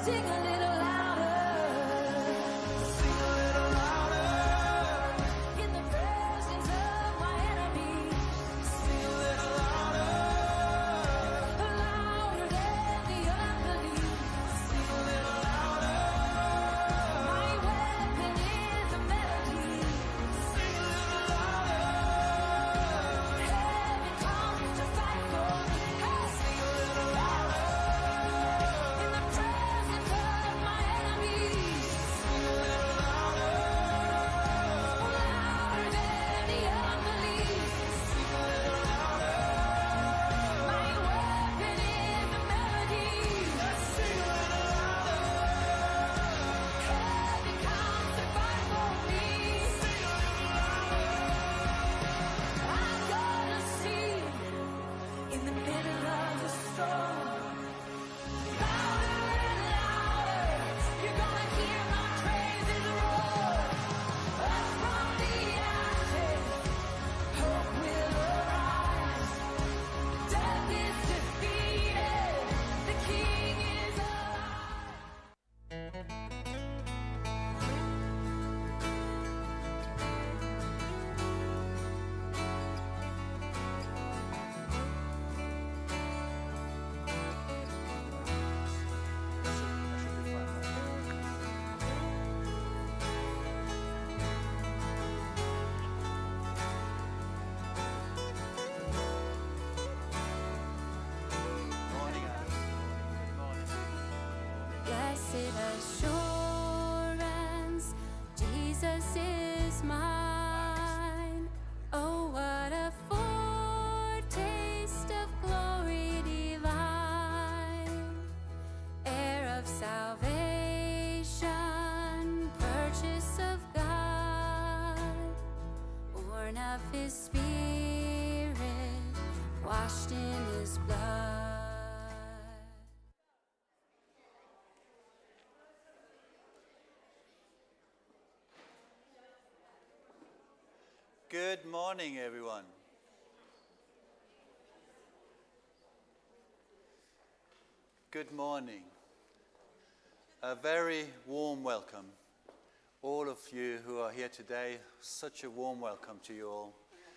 Sing a little louder. Sing a little louder. In the presence of my enemies. Sing a little louder. Louder than the unbelief. Sing a little louder. My weapon is a melody. Sing a little louder. Heaven comes to fight for me. Hey! Sing a little louder. In the presence of my enemies. Sing a little louder. Louder than the unbelief. Sing a little louder. My weapon is a melody. Sing a little louder. Heaven comes to fight for me. Sing a little louder. I'm gonna sing in the middle of the storm. Louder and louder, you're gonna hear my praises roar. Up from the ashes, hope will arise. Death is defeated, the King is alive. Blessed assurance, Jesus is mine. Oh, what a foretaste of glory divine. Heir of salvation, purchase of God, born of His Spirit, washed in His blood. Good morning, everyone. Good morning. A very warm welcome. All of you who are here today, such a warm welcome to you all.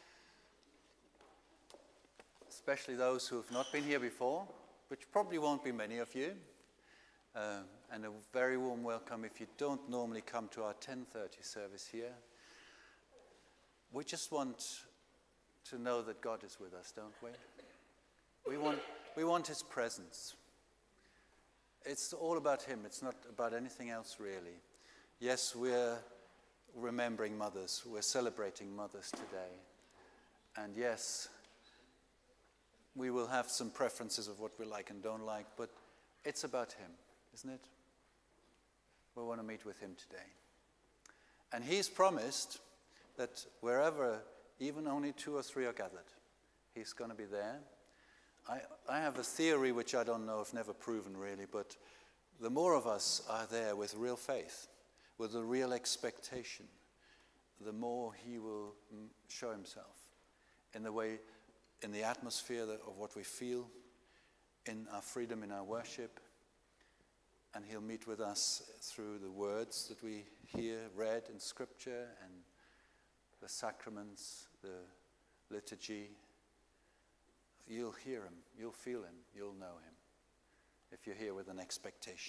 Especially those who have not been here before, which probably won't be many of you. And a very warm welcome if you don't normally come to our 10:30 service here. We just want to know that God is with us, don't we? We want His presence. It's all about Him. It's not about anything else, really. Yes, we're remembering mothers. We're celebrating mothers today. And yes, we will have some preferences of what we like and don't like, but it's about Him, isn't it? We want to meet with Him today. And He's promised that wherever even only 2 or 3 are gathered, He's going to be there. I have a theory which I don't know, I've never proven really, but the more of us are there with real faith, with a real expectation, the more He will show Himself in the way, in the atmosphere of what we feel, in our freedom, in our worship, and He'll meet with us through the words that we hear read in Scripture and the sacraments, the liturgy. You'll hear Him, you'll feel Him, you'll know Him if you're here with an expectation.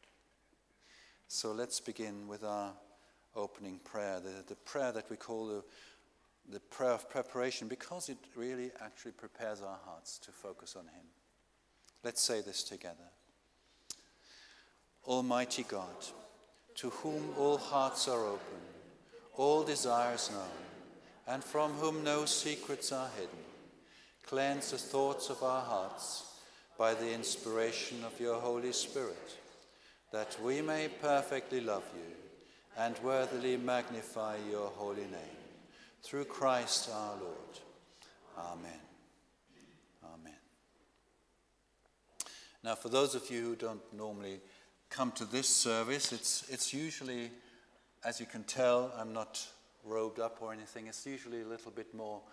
So let's begin with our opening prayer, the prayer that we call the prayer of preparation, because it really actually prepares our hearts to focus on Him. Let's say this together. Almighty God, to whom all hearts are open, all desires known, and from whom no secrets are hidden, cleanse the thoughts of our hearts by the inspiration of your Holy Spirit, that we may perfectly love you and worthily magnify your holy name. Through Christ our Lord. Amen. Amen. Now, for those of you who don't normally come to this service, it's usually, as you can tell, I'm not robed up or anything. It's usually a little bit more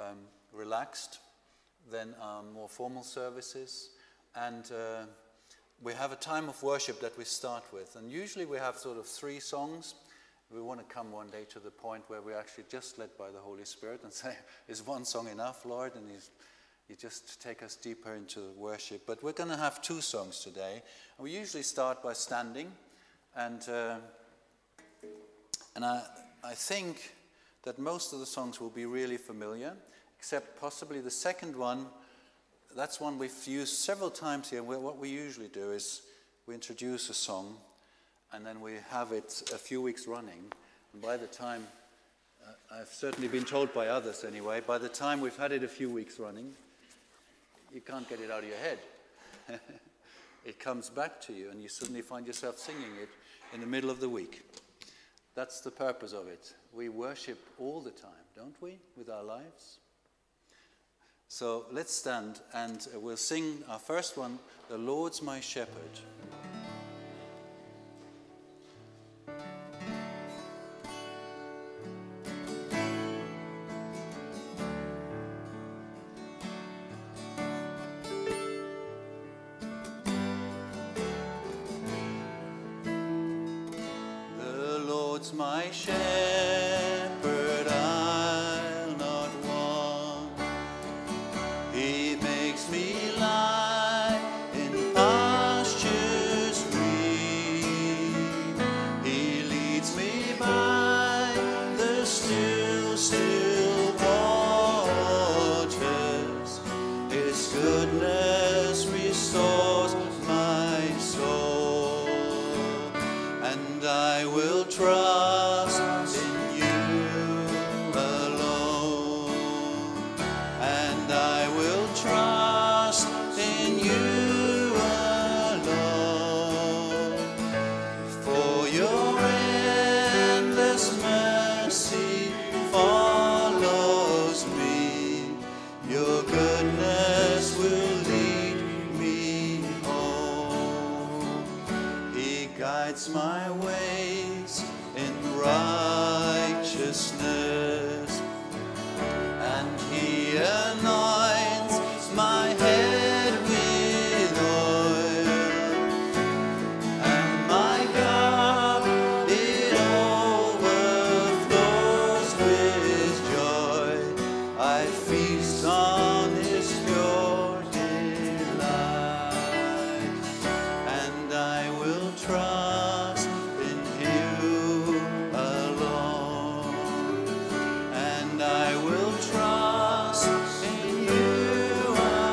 relaxed than our more formal services. And we have a time of worship that we start with. And usually we have sort of 3 songs. We want to come one day to the point where we're actually just led by the Holy Spirit and say, is one song enough, Lord? And you just take us deeper into worship. But we're going to have 2 songs today. And we usually start by standing. And I think that most of the songs will be really familiar, except possibly the second one. That's one we've used several times here. What we usually do is we introduce a song, and then we have it a few weeks running. And by the time, I've certainly been told by others anyway, by the time we've had it a few weeks running, you can't get it out of your head. It comes back to you, and you suddenly find yourself singing it in the middle of the week. That's the purpose of it. We worship all the time, don't we, with our lives? So let's stand and we'll sing our first one, The Lord's My Shepherd. The Lord's my shepherd, I'll not want. He makes me lie in pastures green. He leads me by the still waters. His goodness restores my soul, and I will trust in you alone, and I will trust in you alone, for your endless mercy follows me, your goodness will lead me home. He guides my ways in righteousness, and he anoints my head with oil, and my cup it overflows with joy. I feast on his pure delight, and I will trust in you alone, and I will trust in you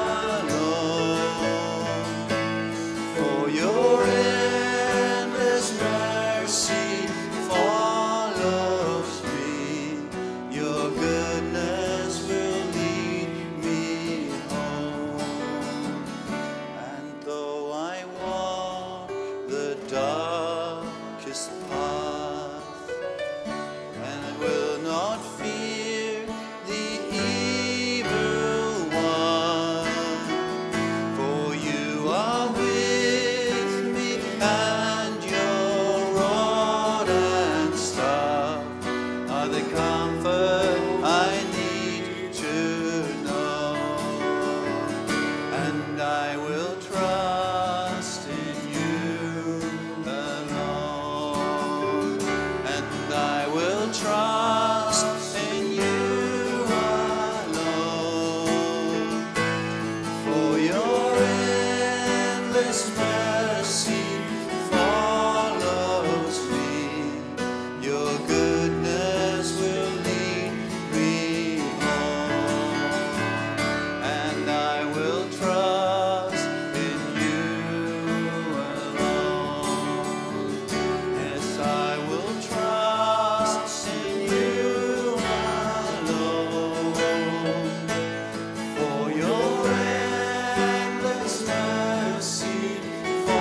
alone, for your endless mercy follows me, your goodness will lead me home. And though I walk the darkest path, and I will not fear the evil one, for you are with me, and your rod and staff are the comfort I need to know, and I will trust in you alone, and I will trust in you alone, for your endless mercy follows me, your goodness will lead me home, and I will trust in you alone. Yes, I will trust in you alone, for your endless mercy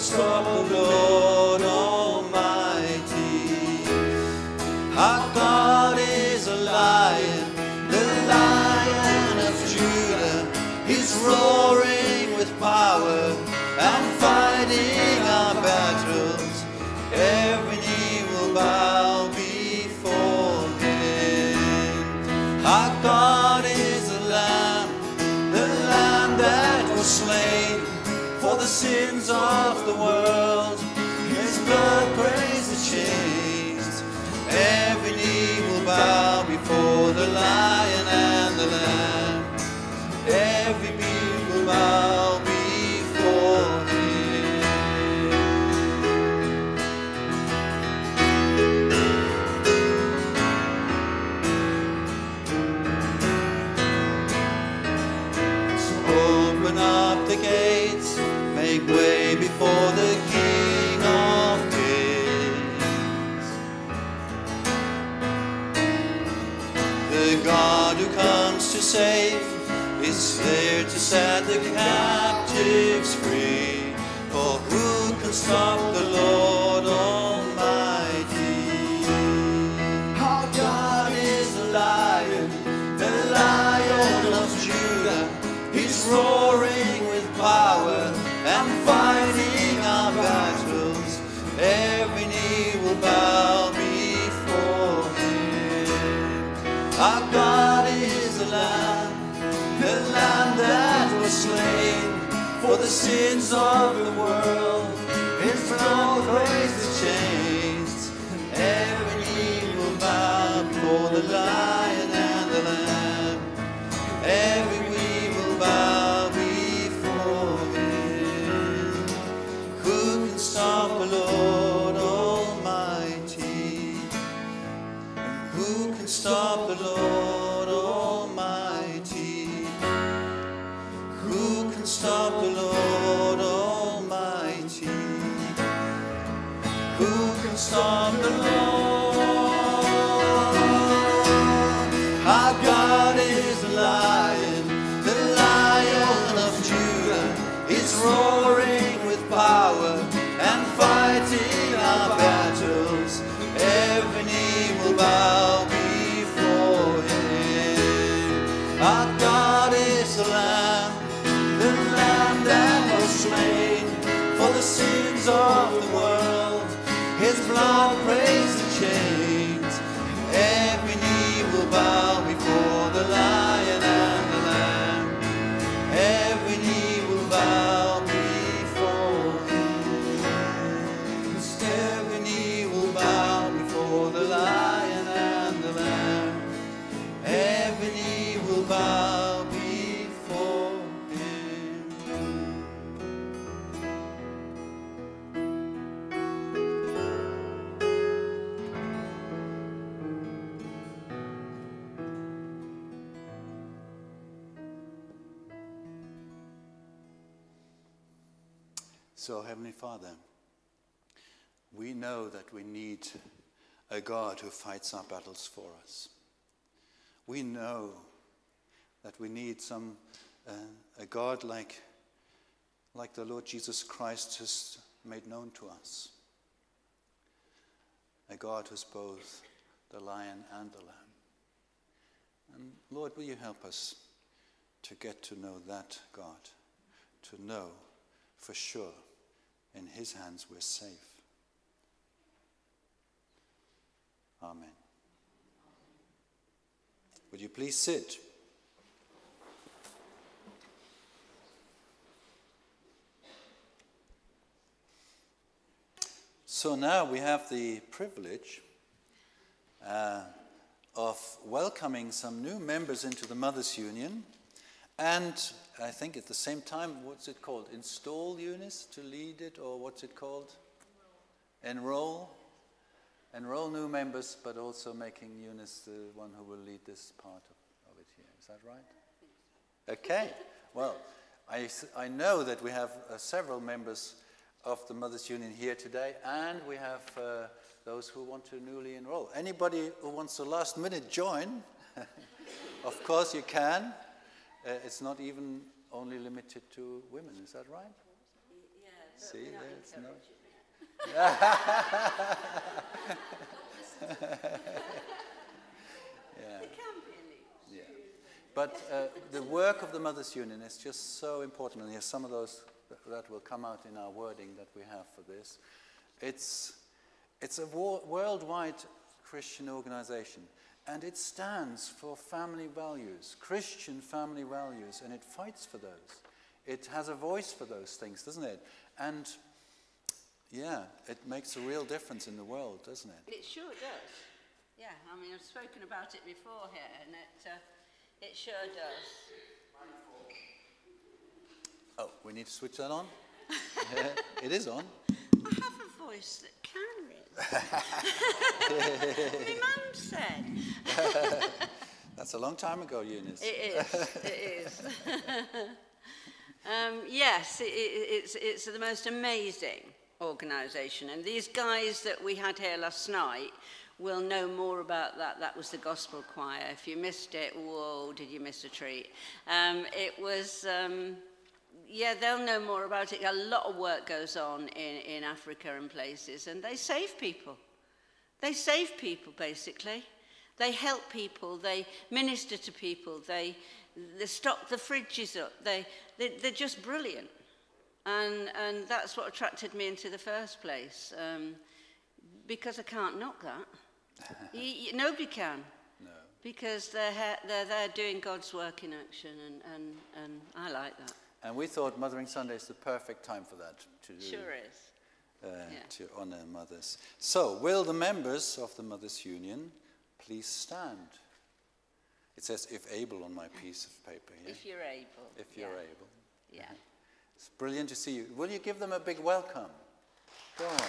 stop the Lord Almighty? Our God is a lion, the Lion of Judah. He's roaring with power and fighting our battles. Every knee will bow before him. Our God is a lamb, the lamb that was slain for the sins of the world. His blood breaks the chains. Every knee will bow before the Lion and the Lamb. Every knee will bow before him. So open up the gates, make way before the King of Kings. The God who comes to save is there to set the captives free. For who can stop the Lord Almighty? Our God is the Lion of Judah. He's roaring with power and fighting our battles. Every knee will bow before him. Our God is the Lamb that was slain for the sins of the world. His blood breaks the chains. Every knee will bow before the Lion and the Lamb. Every knee will bow before him. Who can stop the Lord Almighty? Who can stop the Lord Almighty? Who can stop the Lord Almighty? Who can stop the Lord? Our God is the Lion of Judah. He's roaring with power and fighting our battles. Every knee will bow before him. Our God is the Lamb that was slain for the sins of the world. His blood breaks the chains. Every knee will bow before the Lion and the Lamb. Every knee will bow before him. Every knee will bow before the Lion and the Lamb. Every knee will bow before him. So, Heavenly Father, we know that we need a God who fights our battles for us. We know that we need a God like the Lord Jesus Christ has made known to us. A God who's both the Lion and the Lamb. And Lord, will you help us to get to know that God, to know for sure in his hands we're safe. Amen. Would you please sit? So now we have the privilege of welcoming some new members into the Mothers Union, and I think at the same time, what's it called? Install Eunice to lead it, or what's it called? Enroll. Enroll new members, but also making Eunice the one who will lead this part of it here. Is that right? Okay. Well, I know that we have several members of the Mothers Union here today, and we have those who want to newly enroll. Anybody who wants to last minute join, of course you can. It's not even only limited to women, is that right? Yes. See, there's no. Yeah. It can be a leap. Yeah. But the work of the Mothers' Union is just so important, and here's some of those that will come out in our wording that we have for this. It's a worldwide Christian organization, and it stands for family values, Christian family values, and it fights for those. It has a voice for those things, doesn't it? And yeah, it makes a real difference in the world, doesn't it? It sure does. Yeah, I mean, I've spoken about it before here, and it sure does. Oh, we need to switch that on? It is on. I have a voice that can read. My mum said. That's a long time ago, Eunice. It is. Yes, it's the most amazing organisation. And these guys that we had here last night will know more about that. That was the gospel choir. If you missed it, whoa, did you miss a treat? It was, yeah, they'll know more about it. A lot of work goes on in Africa and places, and they save people. They save people, basically. They help people. They minister to people. They stock the fridges up. They're just brilliant. And that's what attracted me into the first place, because I can't knock that. Nobody can. No. Because they're there doing God's work in action, and I like that. And we thought Mothering Sunday is the perfect time for that. To do, Sure is. to honour mothers. So, will the members of the Mothers' Union please stand? It says, if able, on my piece of paper here. If you're able. If you're able. Yeah. It's brilliant to see you. Will you give them a big welcome? Go on.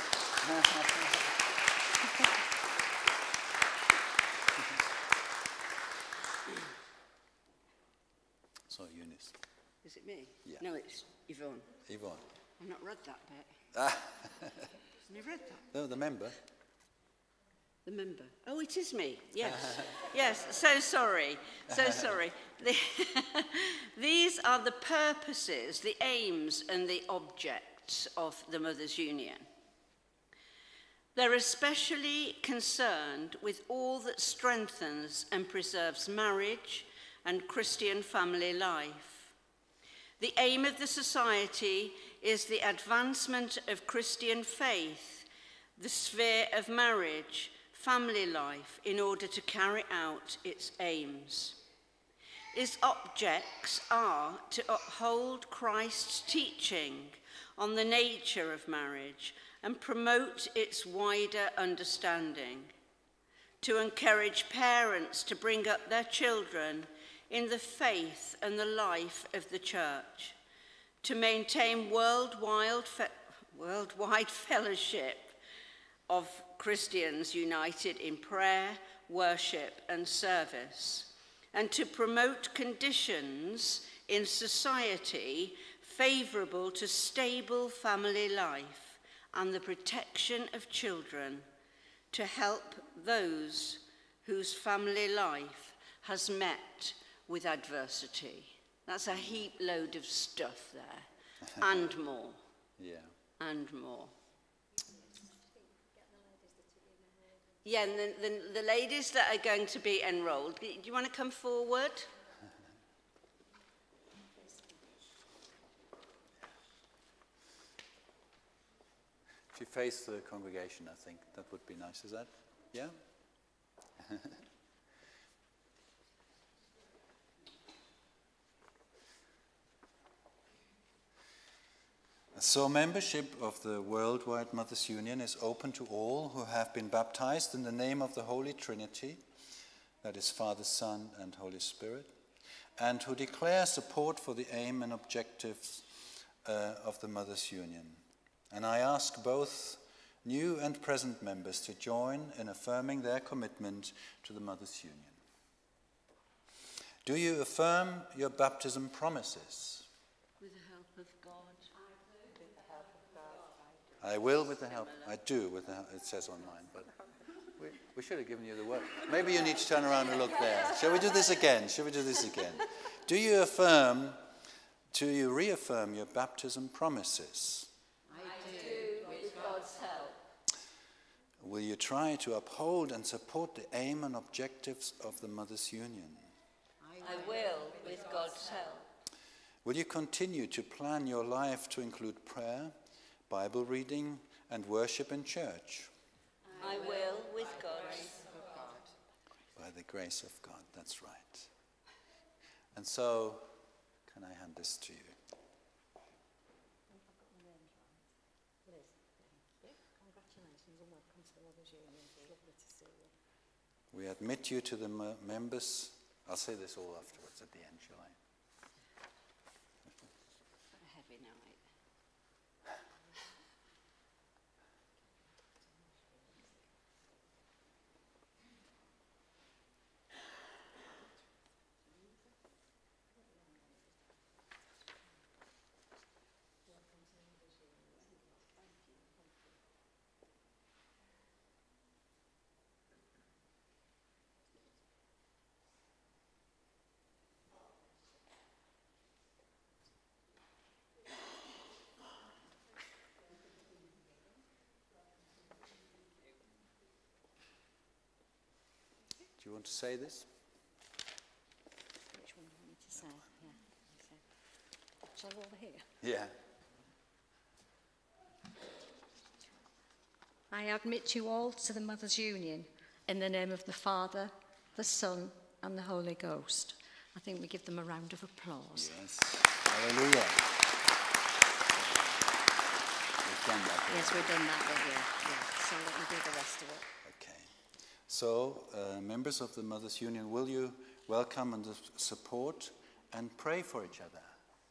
So, Eunice. Is it me? Yeah. No, it's Yvonne. Yvonne. I've not read that bit. Ah, Have you read that? no, the member. The member. Oh, it is me. Yes. Yes. So sorry. So sorry. These are the purposes, the aims, and the objects of the Mothers' Union. They're especially concerned with all that strengthens and preserves marriage and Christian family life. The aim of the society is the advancement of Christian faith, the sphere of marriage, family life, in order to carry out its aims. Its objects are to uphold Christ's teaching on the nature of marriage and promote its wider understanding, to encourage parents to bring up their children in the faith and the life of the church, to maintain worldwide fellowship of Christians united in prayer, worship, and service, and to promote conditions in society favourable to stable family life and the protection of children, to help those whose family life has met with adversity. That's a heap load of stuff there, and more, Yeah. and more. Yeah, and the ladies that are going to be enrolled, do you want to come forward? If you face the congregation, I think that would be nice. Is that? Yeah? So membership of the Worldwide Mothers' Union is open to all who have been baptized in the name of the Holy Trinity, that is Father, Son, and Holy Spirit, and who declare support for the aim and objectives of the Mothers' Union. And I ask both new and present members to join in affirming their commitment to the Mothers' Union. Do you affirm your baptism promises? With the help of God. I will with the help. I do with the help. It says on mine, but we should have given you the word. Maybe you need to turn around and look there. Shall we do this again? Shall we do this again? Do you reaffirm your baptism promises? I do, with God's help. Will you try to uphold and support the aim and objectives of the Mothers' Union? I will, with God's help. Will you continue to plan your life to include prayer, Bible reading, and worship in church? I will, with God's By the grace of God, that's right. And so, can I hand this to you? Congratulations and welcome to the Mothers Union. It's lovely to see you. We admit you to the members. I'll say this all afterwards at the end, shall I? a heavy night. Do you want to say this? Which one do you want me to say? Yeah. Shall I over here? Yeah. I admit you all to the Mothers Union in the name of the Father, the Son, and the Holy Ghost. I think we give them a round of applause. Yes. Hallelujah. We've done that. Yes, we've done that with you. Yeah. So let me do the rest of it. Okay. So, members of the Mothers Union, will you welcome and support and pray for each other?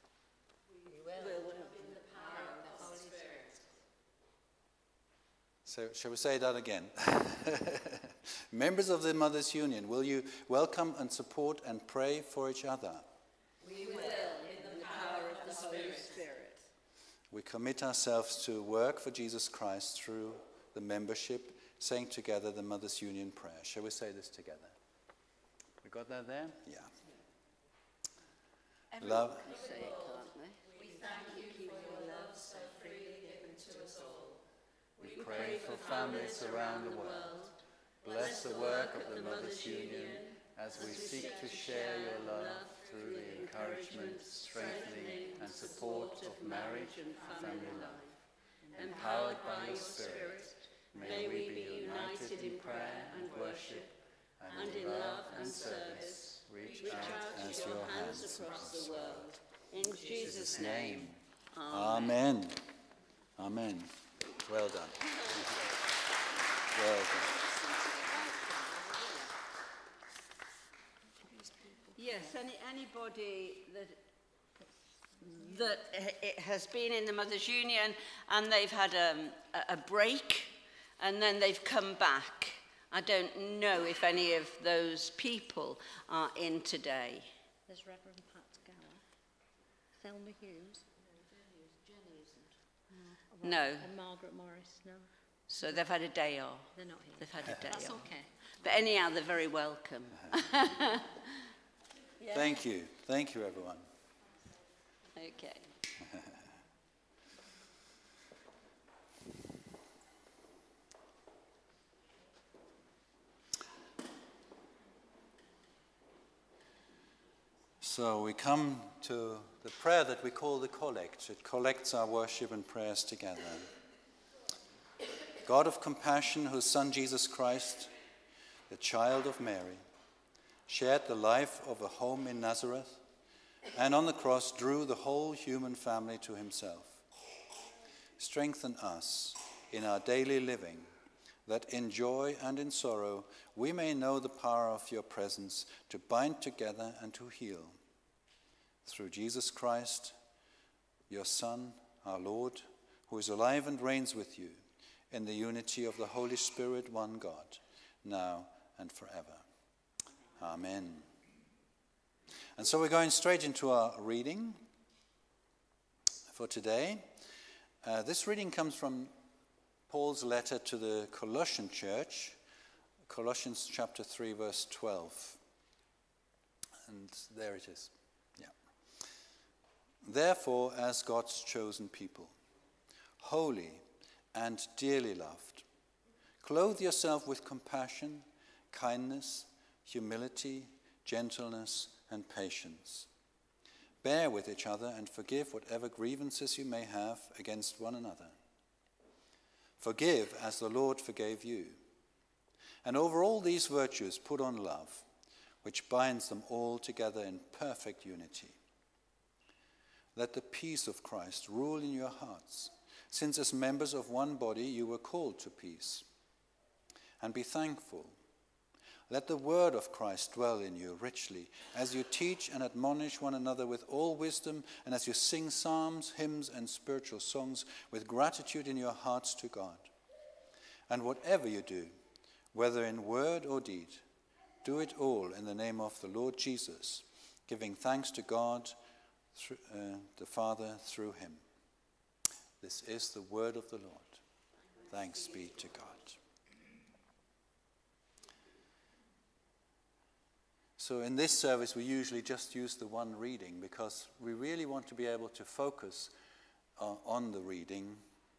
So, shall we say that again? Members of the Mothers Union, will you welcome and support and pray for each other? We will, in the power of the Holy Spirit. We commit ourselves to work for Jesus Christ through the membership, saying together the Mothers Union prayer. Shall we say this together? We got that there? Yeah. Everyone Love. can say it, can't they? We thank you for your love so freely given to us all. We pray for families around the world. Bless the work of the Mothers Union as we seek to share your love through the encouragement, strengthening and support of marriage and family life. Empowered by your Spirit, may we be united in prayer and worship, and in love and service reach out as your hands across the world. In Jesus' name. Amen. Amen. Well done. Well done. Yes, anybody that it has been in the Mothers Union and they've had a break and then they've come back. I don't know if any of those people are in today. There's Reverend Pat Gower. Thelma Hughes. Jenny isn't. No. And Margaret Morris, no. So they've had a day off. They're not here. They've had a day That's off. okay. But anyhow, they're very welcome. Thank you. Thank you, everyone. Okay. So we come to the prayer that we call the collect. It collects our worship and prayers together. God of compassion, whose Son Jesus Christ, the child of Mary, shared the life of a home in Nazareth, and on the cross drew the whole human family to himself. Strengthen us in our daily living, that in joy and in sorrow we may know the power of your presence to bind together and to heal. Through Jesus Christ, your Son, our Lord, who is alive and reigns with you, in the unity of the Holy Spirit, one God, now and forever. Amen. And so we're going straight into our reading for today. This reading comes from Paul's letter to the Colossian church, Colossians chapter 3, verse 12. And there it is. Yeah. Therefore, as God's chosen people, holy, and dearly loved. Clothe yourself with compassion, kindness, humility, gentleness, and patience. Bear with each other and forgive whatever grievances you may have against one another. Forgive as the Lord forgave you. And over all these virtues put on love, which binds them all together in perfect unity. Let the peace of Christ rule in your hearts, since as members of one body you were called to peace. And be thankful. Let the word of Christ dwell in you richly, as you teach and admonish one another with all wisdom, and as you sing psalms, hymns, and spiritual songs with gratitude in your hearts to God. And whatever you do, whether in word or deed, do it all in the name of the Lord Jesus, giving thanks to God, the Father, through him. This is the word of the Lord. Thanks be to God. So in this service, we usually just use the one reading because we really want to be able to focus on the reading.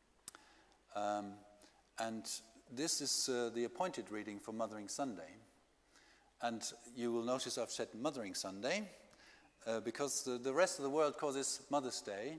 And this is the appointed reading for Mothering Sunday. And you will notice I've said Mothering Sunday because the rest of the world calls this Mother's Day.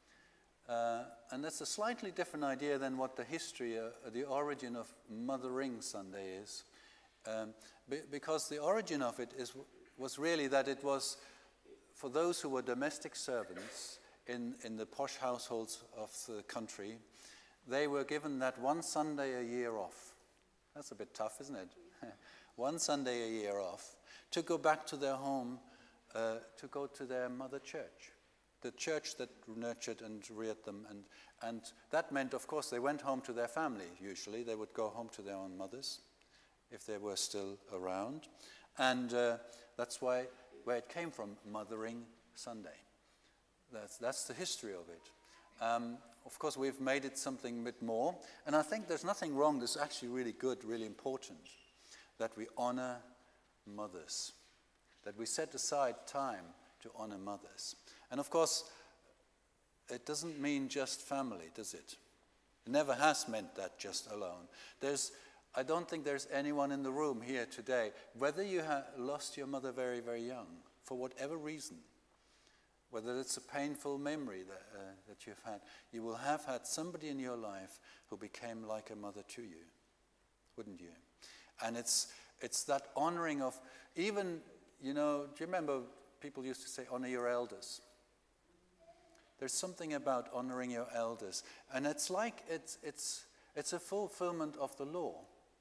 And that's a slightly different idea than what the history, the origin of Mothering Sunday is. Because the origin of it was really that it was for those who were domestic servants in the posh households of the country, they were given that one Sunday a year off. That's a bit tough, isn't it? One Sunday a year off to go back to their home, to go to their mother church, the church that nurtured and reared them. And that meant, of course, they went home to their family. Usually they would go home to their own mothers, if they were still around. And that's where it came from, Mothering Sunday. That's the history of it. Of course, we've made it something a bit more. And I think there's nothing wrong. This is actually really good, really important, that we honor mothers, that we set aside time to honor mothers. And of course, it doesn't mean just family, does it? It never has meant that just alone. I don't think there's anyone in the room here today, whether you have lost your mother very, very young, for whatever reason, whether it's a painful memory that you've had, you will have had somebody in your life who became like a mother to you, wouldn't you? And it's that honoring of, even, do you remember people used to say, honor your elders? There's something about honoring your elders. And it's like, it's a fulfillment of the law.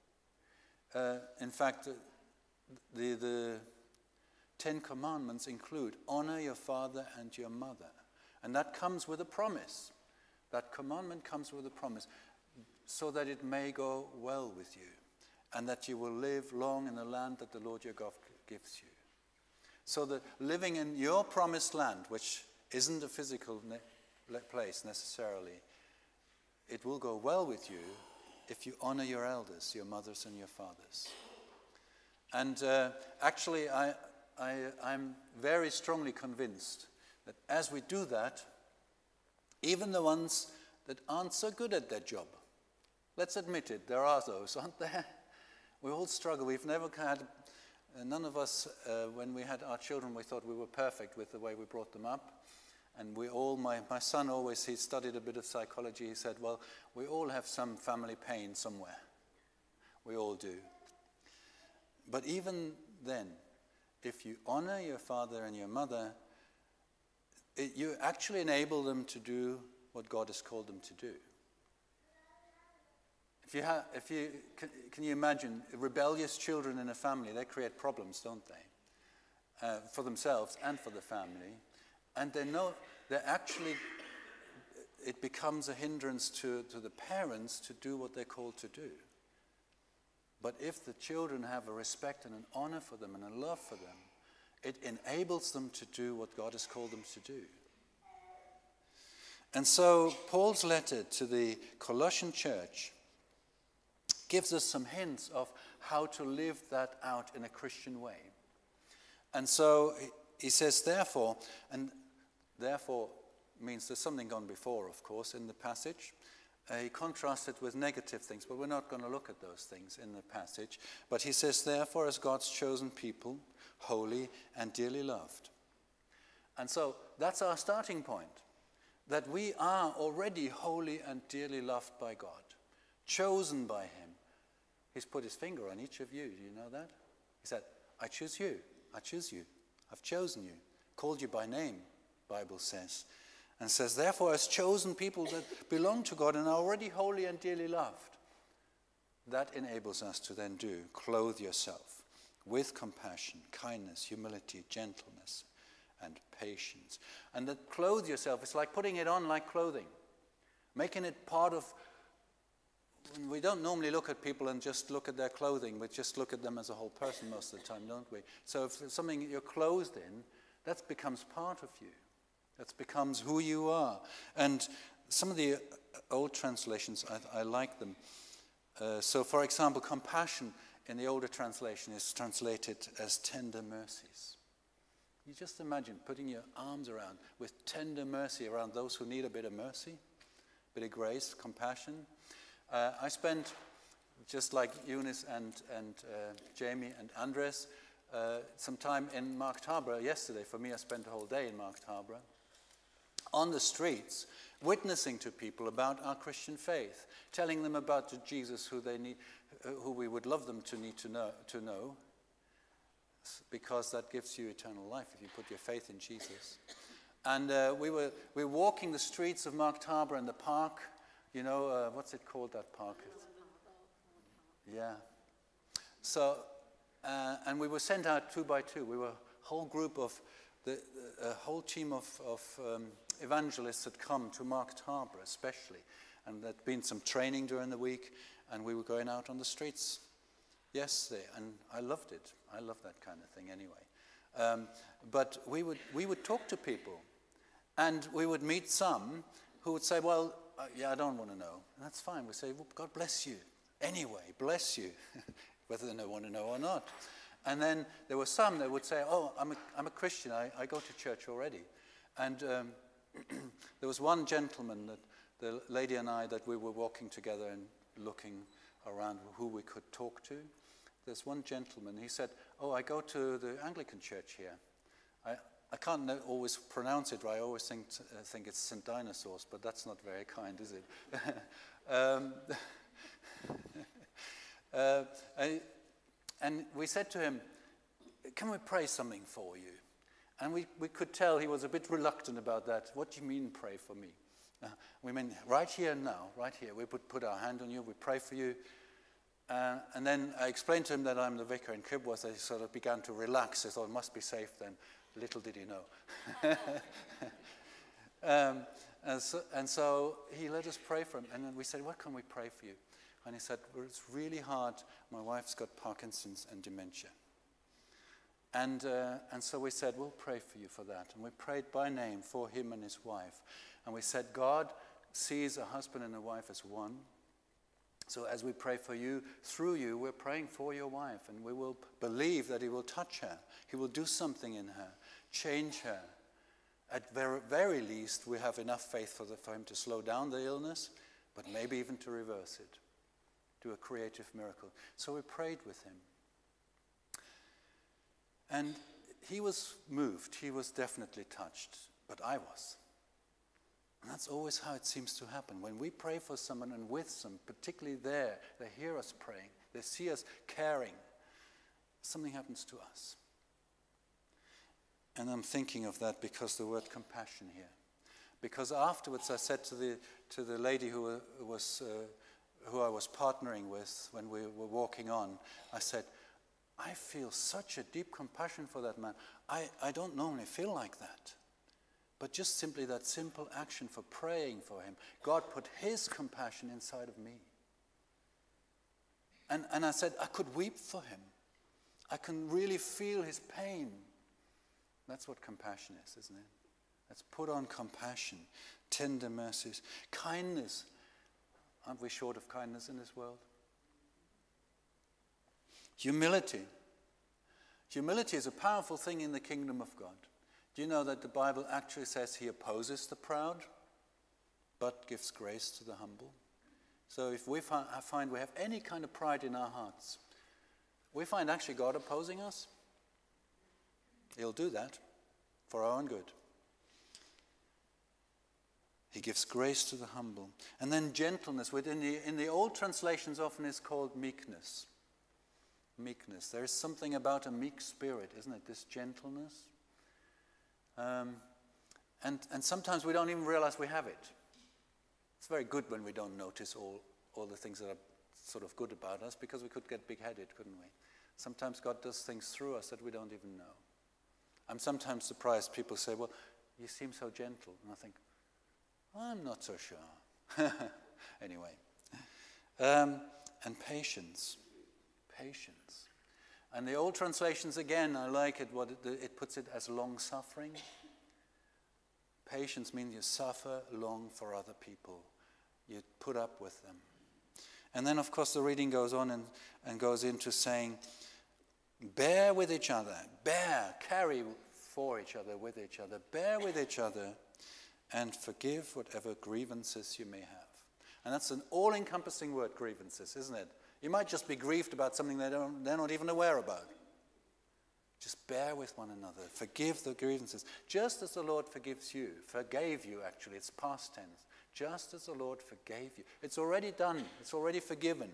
In fact, the Ten Commandments include honor your father and your mother. And that comes with a promise. That commandment comes with a promise so that it may go well with you and that you will live long in the land that the Lord your God gives you. So that living in your promised land, which isn't a physical place necessarily, it will go well with you if you honor your elders, your mothers and your fathers. And actually, I'm very strongly convinced that as we do that, even the ones that aren't so good at their job, let's admit it, there are those, aren't there? We all struggle. We've never had, none of us, when we had our children, we thought we were perfect with the way we brought them up. And we all, my son always, he studied a bit of psychology. He said, well, we all have some family pain somewhere. We all do. But even then, if you honor your father and your mother, you actually enable them to do what God has called them to do. Can you imagine rebellious children in a family? They create problems, don't they? For themselves and for the family. And it becomes a hindrance to the parents to do what they're called to do. But if the children have a respect and an honor for them and a love for them, it enables them to do what God has called them to do. And so Paul's letter to the Colossian church gives us some hints of how to live that out in a Christian way. And so he says, therefore means there's something gone before, of course, in the passage. He contrasts it with negative things, but we're not going to look at those things in the passage. But he says, therefore, as God's chosen people, holy and dearly loved. And so that's our starting point, that we are already holy and dearly loved by God, chosen by him. He's put his finger on each of you. Do you know that? He said, I choose you. I choose you. I've chosen you. Called you by name, Bible says. And says, therefore, as chosen people that belong to God and are already holy and dearly loved, that enables us to then do, clothe yourself with compassion, kindness, humility, gentleness, and patience. And that clothe yourself, it's like putting it on like clothing, making it part of. We don't normally look at people and just look at their clothing, we just look at them as a whole person most of the time, don't we? So if it's something you're clothed in, that becomes part of you. That becomes who you are. And some of the old translations, I like them. So, for example, compassion in the older translation is translated as tender mercies. You just imagine putting your arms around with tender mercy around those who need a bit of mercy, a bit of grace, compassion. I spent, just like Eunice and Jamie and Andres, some time in Markt Harborough yesterday. For me, I spent a whole day in Markt Harborough, on the streets, witnessing to people about our Christian faith, telling them about the Jesus who we would love them to need to know, because that gives you eternal life if you put your faith in Jesus. And we were walking the streets of Markt Harborough in the park. You know, what's it called, that park? Yeah. So, and we were sent out 2 by 2. We were a whole group of, a whole team of evangelists had come to Markt Harborough especially. And there'd been some training during the week, and we were going out on the streets yesterday. And I loved it. I love that kind of thing anyway. But we would talk to people, and we would meet some who would say, well, yeah, I don't want to know. And that's fine. We say, well, God bless you. Anyway, bless you, whether they want to know or not. And then there were some that would say, oh, I'm a Christian. I go to church already. And there was one gentleman, that the lady and I, that we were walking together and looking around who we could talk to. There's one gentleman, he said, oh, I go to the Anglican church here. I can't always pronounce it right. I always think it's St. Dinosaurs, but that's not very kind, is it? And we said to him, can we pray something for you? And we could tell he was a bit reluctant about that. What do you mean, pray for me? We mean right here and now, right here. We would put our hand on you, we pray for you. And then I explained to him that I'm the vicar in Kibworth. He sort of began to relax. He thought, it must be safe then. Little did he know. And so he let us pray for him. And then we said, what can we pray for you? And he said, well, it's really hard. My wife's got Parkinson's and dementia. And so we said, we'll pray for you for that. And we prayed by name for him and his wife. And we said, God sees a husband and a wife as one. So as we pray for you, through you, we're praying for your wife. And we will believe that he will touch her. He will do something in her, change her. At very, very least, we have enough faith for him to slow down the illness, but maybe even to reverse it, do a creative miracle. So we prayed with him. And he was moved. He was definitely touched, but I was. And that's always how it seems to happen. When we pray for someone and with some, particularly there, they hear us praying, they see us caring, something happens to us. And I'm thinking of that because the word compassion here. Because afterwards I said to the lady who I was partnering with when we were walking on, I said, I feel such a deep compassion for that man. I don't normally feel like that. But just simply that simple action for praying for him, God put his compassion inside of me. And I said, I could weep for him. I can really feel his pain. That's what compassion is, isn't it? Let's put on compassion, tender mercies, kindness. Aren't we short of kindness in this world? Humility. Humility is a powerful thing in the kingdom of God. Do you know that the Bible actually says he opposes the proud, but gives grace to the humble? So if we find we have any kind of pride in our hearts, we find actually God opposing us. He'll do that for our own good. He gives grace to the humble. And then gentleness, in the old translations often is called meekness. Meekness. There is something about a meek spirit, isn't it? This gentleness. And sometimes we don't even realize we have it. It's very good when we don't notice all the things that are sort of good about us, because we could get big-headed, couldn't we? Sometimes God does things through us that we don't even know. I'm sometimes surprised. People say, well, you seem so gentle. And I think, I'm not so sure. Anyway. And patience. Patience. And the old translations, again, I like it, it puts it as long-suffering. Patience means you suffer long for other people. You put up with them. And then, of course, the reading goes on and goes into saying, bear with each other. Bear, carry for each other, with each other. Bear with each other and forgive whatever grievances you may have. And that's an all-encompassing word, grievances, isn't it? You might just be grieved about something they're not even aware about. Just bear with one another. Forgive the grievances. Just as the Lord forgave you, actually. It's past tense. Just as the Lord forgave you. It's already done. It's already forgiven.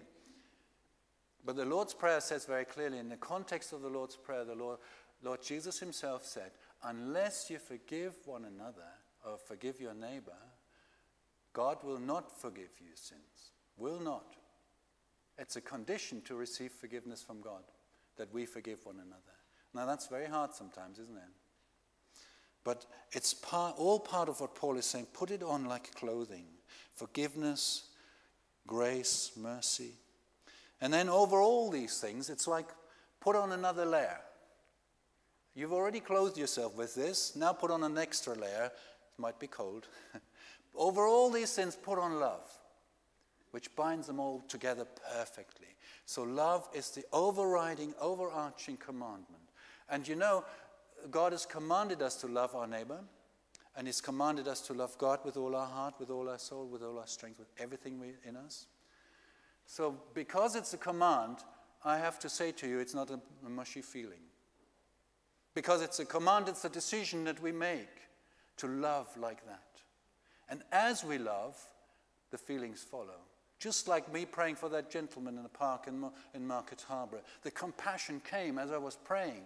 But the Lord's Prayer says very clearly, in the context of the Lord's Prayer, the Lord Jesus himself said, unless you forgive one another or forgive your neighbor, God will not forgive you sins. Will not. It's a condition to receive forgiveness from God, that we forgive one another. Now that's very hard sometimes, isn't it? But it's all part of what Paul is saying. Put it on like clothing. Forgiveness, grace, mercy. And then over all these things, it's like put on another layer. You've already clothed yourself with this. Now put on an extra layer. It might be cold. Over all these things, put on love, which binds them all together perfectly. So love is the overarching commandment. And you know, God has commanded us to love our neighbor, and he's commanded us to love God with all our heart, with all our soul, with all our strength, with everything in us. So because it's a command, I have to say to you, it's not a mushy feeling. Because it's a command, it's a decision that we make to love like that. And as we love, the feelings follow. Just like me praying for that gentleman in the park in Market Harbour. The compassion came as I was praying.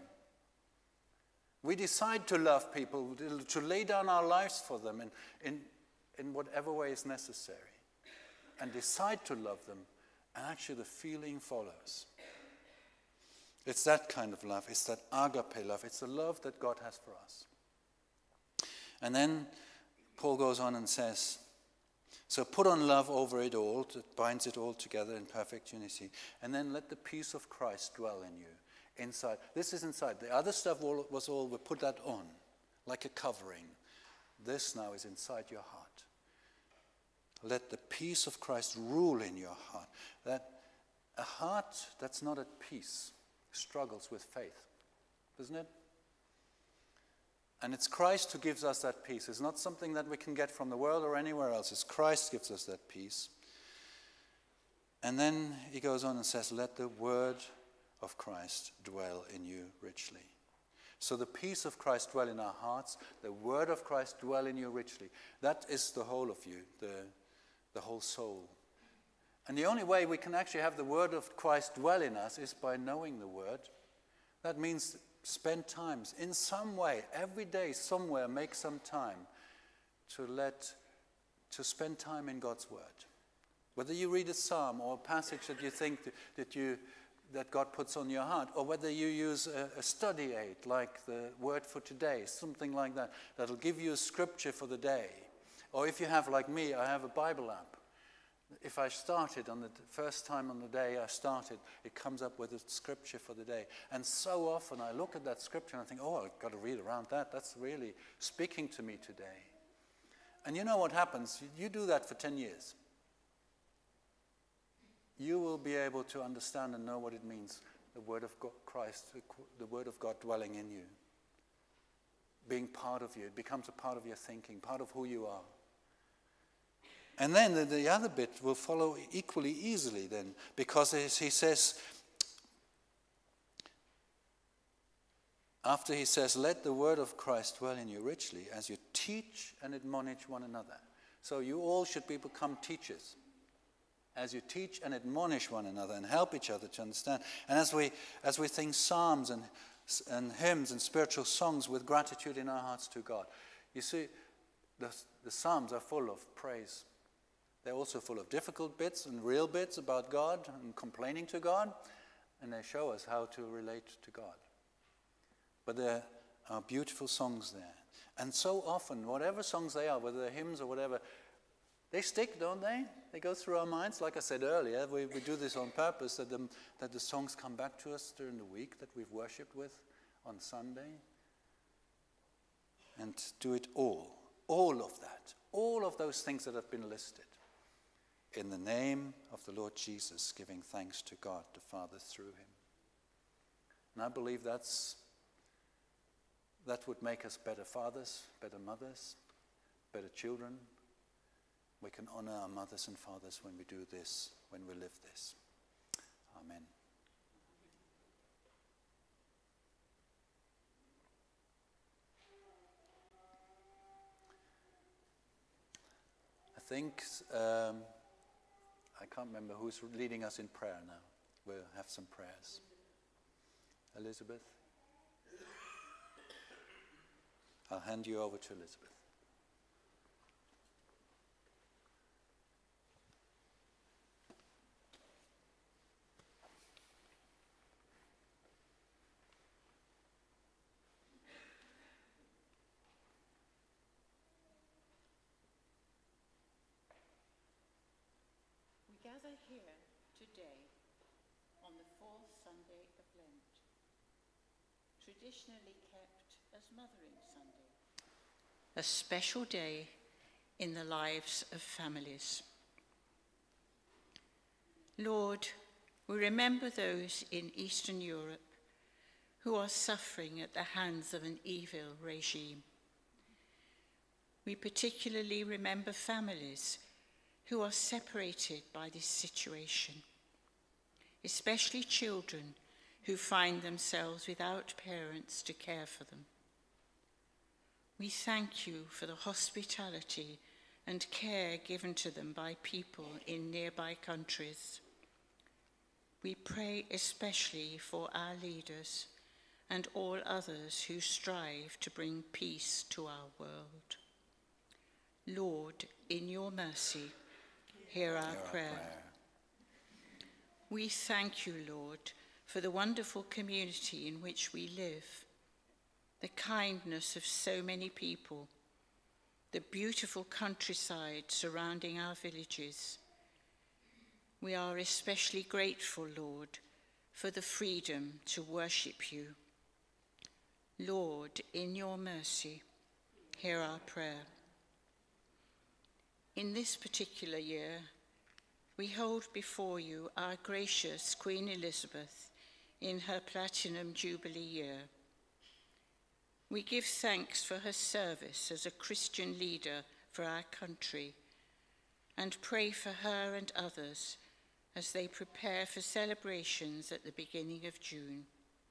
We decide to love people, to lay down our lives for them in whatever way is necessary. And decide to love them. And actually the feeling follows. It's that kind of love. It's that agape love. It's the love that God has for us. And then Paul goes on and says, so put on love over it all, that binds it all together in perfect unity. And then let the peace of Christ dwell in you. Inside. This is inside. The other stuff was all, we put that on, like a covering. This now is inside your heart. Let the peace of Christ rule in your heart. That a heart that's not at peace struggles with faith, doesn't it? And it's Christ who gives us that peace. It's not something that we can get from the world or anywhere else. It's Christ gives us that peace. And then he goes on and says, let the word of Christ dwell in you richly. So the peace of Christ dwell in our hearts. The word of Christ dwell in you richly. That is the whole of you, the whole soul. And the only way we can actually have the word of Christ dwell in us is by knowing the word. That means spend time in some way, every day, somewhere, make some time to spend time in God's word. Whether you read a psalm or a passage that you think that God puts on your heart, or whether you use a study aid like the Word for Today, something like that, that'll give you a scripture for the day. Or if you have, like me, I have a Bible app. If I started on the first time on the day I started, it comes up with a scripture for the day. And so often I look at that scripture and I think, oh, I've got to read around that. That's really speaking to me today. And you know what happens? You do that for 10 years. You will be able to understand and know what it means, the word of God, Christ, the word of God dwelling in you. being part of you. It becomes a part of your thinking, part of who you are. And then the other bit will follow equally easily then, because he says, after he says, let the word of Christ dwell in you richly as you teach and admonish one another. So you all should become teachers. As you teach and admonish one another and help each other to understand. And as we sing psalms and hymns and spiritual songs with gratitude in our hearts to God. You see, the psalms are full of praise. They're also full of difficult bits and real bits about God and complaining to God. And they show us how to relate to God. But there are beautiful songs there. And so often, whatever songs they are, whether they're hymns or whatever, they stick, don't they? They go through our minds. Like I said earlier, we do this on purpose, that the songs come back to us during the week that we've worshipped with on Sunday. And do it all of that, all of those things that have been listed, in the name of the Lord Jesus, giving thanks to God the Father through him. And I believe that would make us better fathers, better mothers, better children. We can honor our mothers and fathers when we do this, when we live this. Amen. I think, I can't remember who's leading us in prayer now. We'll have some prayers. Elizabeth? I'll hand you over to Elizabeth. We gather here today on the fourth Sunday of Lent, traditionally kept as Mothering Sunday, a special day in the lives of families. Lord, we remember those in Eastern Europe who are suffering at the hands of an evil regime. We particularly remember families who are separated by this situation, especially children who find themselves without parents to care for them. We thank you for the hospitality and care given to them by people in nearby countries. We pray especially for our leaders and all others who strive to bring peace to our world. Lord, in your mercy, hear our prayer. We thank you, Lord, for the wonderful community in which we live, the kindness of so many people, the beautiful countryside surrounding our villages. We are especially grateful, Lord, for the freedom to worship you. Lord, in your mercy, hear our prayer. In this particular year, we hold before you our gracious Queen Elizabeth in her Platinum Jubilee year. We give thanks for her service as a Christian leader for our country and pray for her and others as they prepare for celebrations at the beginning of June.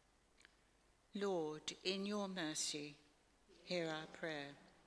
Lord, in your mercy, hear our prayer.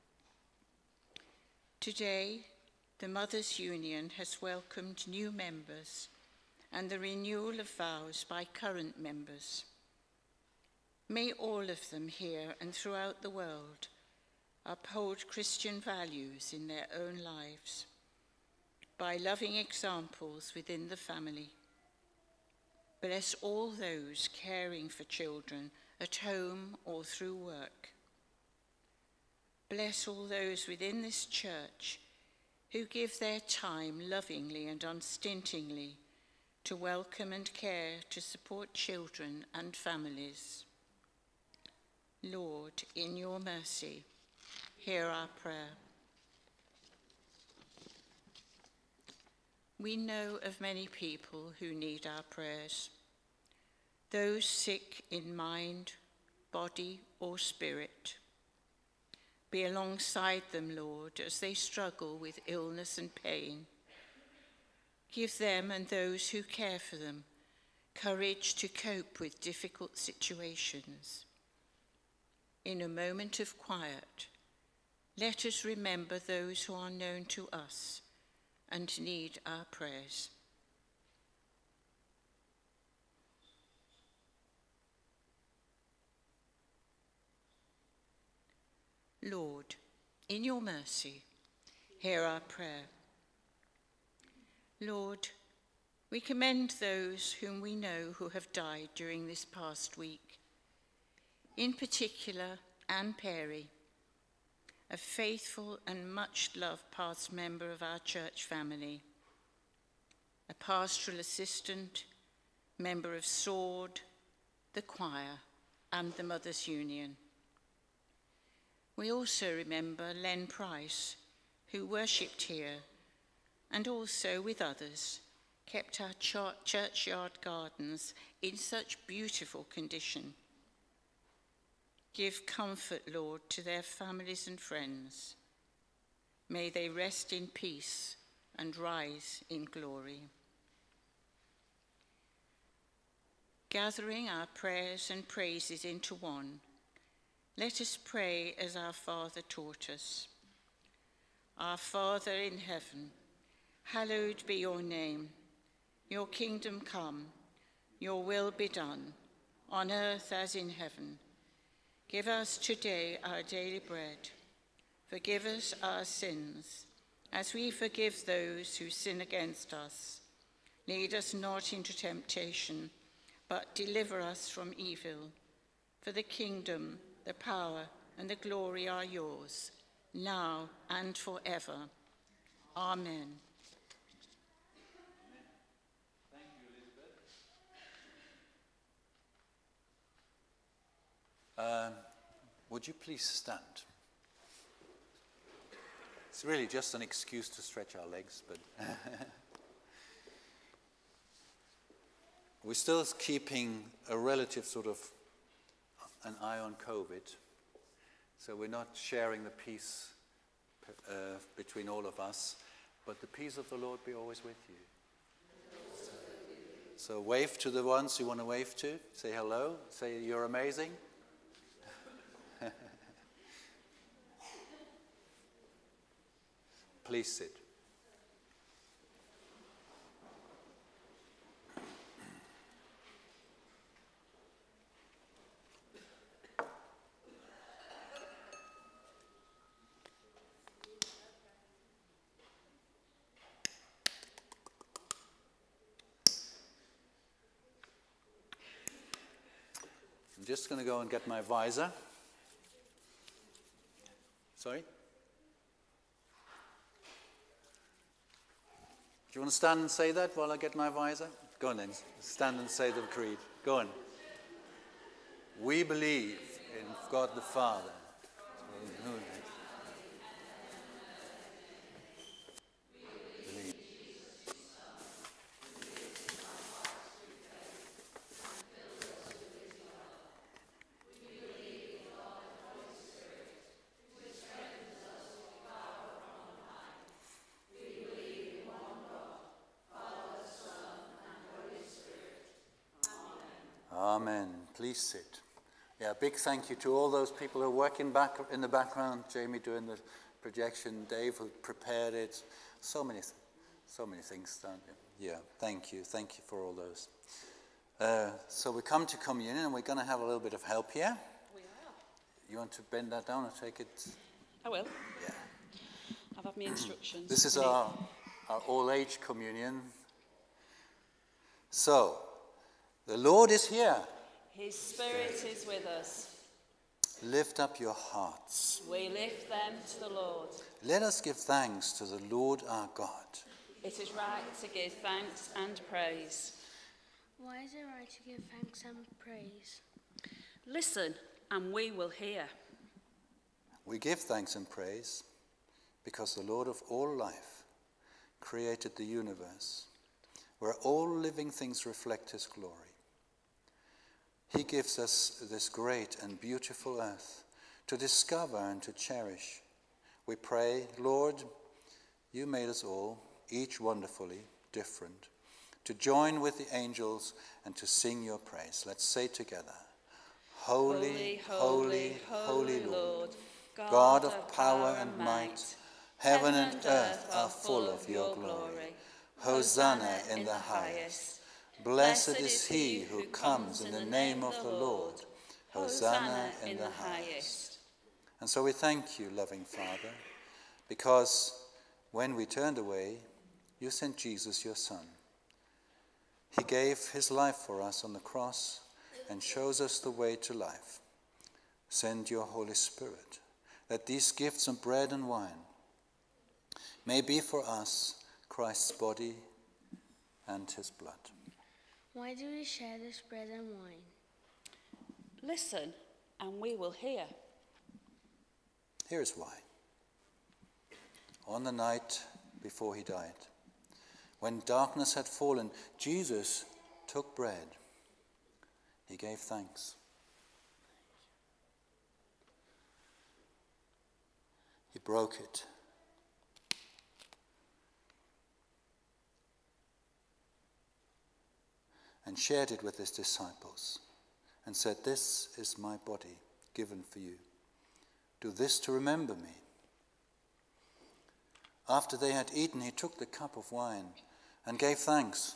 Today, the Mothers' Union has welcomed new members and the renewal of vows by current members. May all of them here and throughout the world uphold Christian values in their own lives by loving examples within the family. Bless all those caring for children at home or through work. Bless all those within this church who give their time lovingly and unstintingly to welcome and care to support children and families. Lord, in your mercy, hear our prayer. We know of many people who need our prayers. Those sick in mind, body, or spirit. Be alongside them, Lord, as they struggle with illness and pain. Give them and those who care for them courage to cope with difficult situations. In a moment of quiet, let us remember those who are known to us and need our prayers. Lord, in your mercy, hear our prayer. Lord, we commend those whom we know who have died during this past week. In particular, Anne Perry, a faithful and much-loved past member of our church family, a pastoral assistant, member of Sword, the choir, and the Mothers' Union. We also remember Len Price, who worshipped here and also, with others, kept our churchyard gardens in such beautiful condition. Give comfort, Lord, to their families and friends. May they rest in peace and rise in glory. Gathering our prayers and praises into one, let us pray as our Father taught us. Our Father in heaven, hallowed be your name. Your kingdom come, your will be done, on earth as in heaven. Give us today our daily bread. Forgive us our sins, as we forgive those who sin against us. Lead us not into temptation, but deliver us from evil. For the kingdom, the power, and the glory are yours, now and forever. Amen. Would you please stand? It's really just an excuse to stretch our legs, but we're still keeping a relative sort of an eye on COVID. So we're not sharing the peace between all of us, but the peace of the Lord be always with you. So wave to the ones you want to wave to. Say hello. Say you're amazing. Please sit. I'm just going to go and get my visor. Sorry? Do you want to stand and say that while I get my visor? Go on then. Stand and say the creed. Go on. We believe in God the Father. Amen. Please sit. Yeah, big thank you to all those people who are working back in the background. Jamie doing the projection, Dave who prepared it. So many things done. Yeah, thank you. Thank you for all those. So we come to communion and we're going to have a little bit of help here. We are. You want to bend that down and take it? I will. Yeah. I've had my instructions. This is our all-age communion. So, the Lord is here. His Spirit is with us. Lift up your hearts. We lift them to the Lord. Let us give thanks to the Lord our God. It is right to give thanks and praise. Why is it right to give thanks and praise? Listen, and we will hear. We give thanks and praise because the Lord of all life created the universe, where all living things reflect his glory. He gives us this great and beautiful earth to discover and to cherish. We pray, Lord, you made us all, each wonderfully different, to join with the angels and to sing your praise. Let's say together, Holy, holy, holy Lord, God of power and might, heaven and earth are full of your glory. Hosanna in the highest. Blessed is he who comes in the name of the Lord. Hosanna in the highest. And so we thank you, loving Father, because when we turned away, you sent Jesus, your Son. He gave his life for us on the cross and shows us the way to life. Send your Holy Spirit, that these gifts of bread and wine may be for us Christ's body and his blood. Why do we share this bread and wine? Listen, and we will hear. Here's why. On the night before he died, when darkness had fallen, Jesus took bread. He gave thanks. He broke it. And shared it with his disciples and said, "This is my body given for you. Do this to remember me." After they had eaten, he took the cup of wine and gave thanks.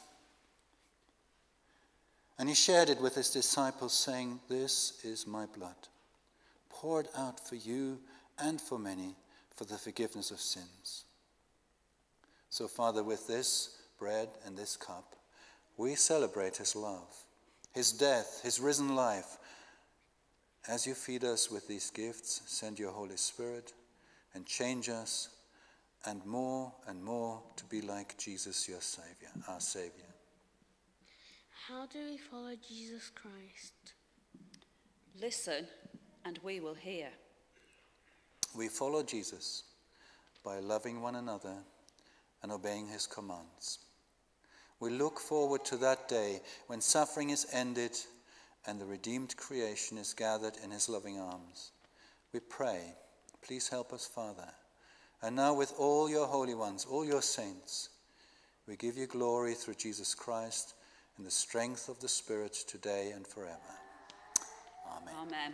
And he shared it with his disciples, saying, "This is my blood, poured out for you and for many for the forgiveness of sins." So, Father, with this bread and this cup, we celebrate his love, his death, his risen life. As you feed us with these gifts, send your Holy Spirit and change us and more to be like Jesus, your Savior, our Savior. How do we follow Jesus Christ? Listen, and we will hear. We follow Jesus by loving one another and obeying his commands. We look forward to that day when suffering is ended and the redeemed creation is gathered in his loving arms. We pray, please help us, Father. And now with all your holy ones, all your saints, we give you glory through Jesus Christ in the strength of the Spirit today and forever. Amen. Amen.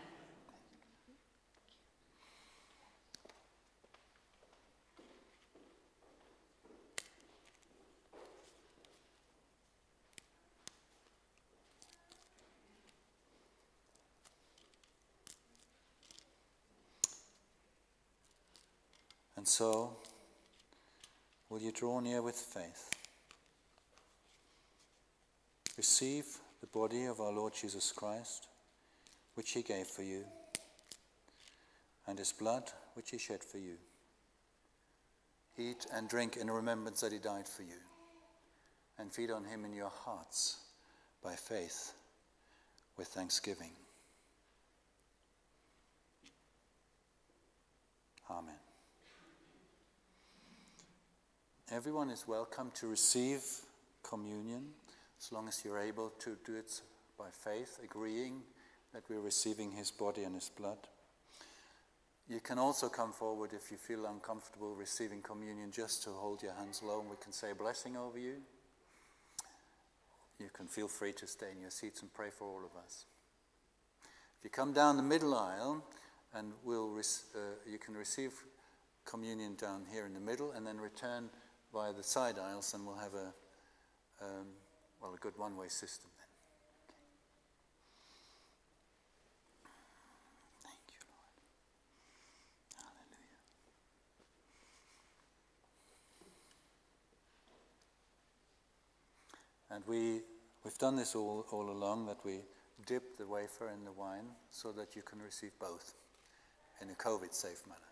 And so, will you draw near with faith? Receive the body of our Lord Jesus Christ, which he gave for you, and his blood, which he shed for you. Eat and drink in remembrance that he died for you, and feed on him in your hearts by faith with thanksgiving. Amen. Everyone is welcome to receive communion, as long as you're able to do it by faith, agreeing that we're receiving his body and his blood. You can also come forward if you feel uncomfortable receiving communion, just to hold your hands low and we can say a blessing over you. You can feel free to stay in your seats and pray for all of us. If you come down the middle aisle, and you can receive communion down here in the middle and then return via the side aisles, and we'll have a good one-way system then. Thank you, Lord. Hallelujah. And we've done this all along, that we dip the wafer in the wine so that you can receive both in a COVID-safe manner.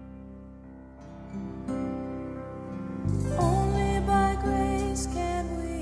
Only by grace can we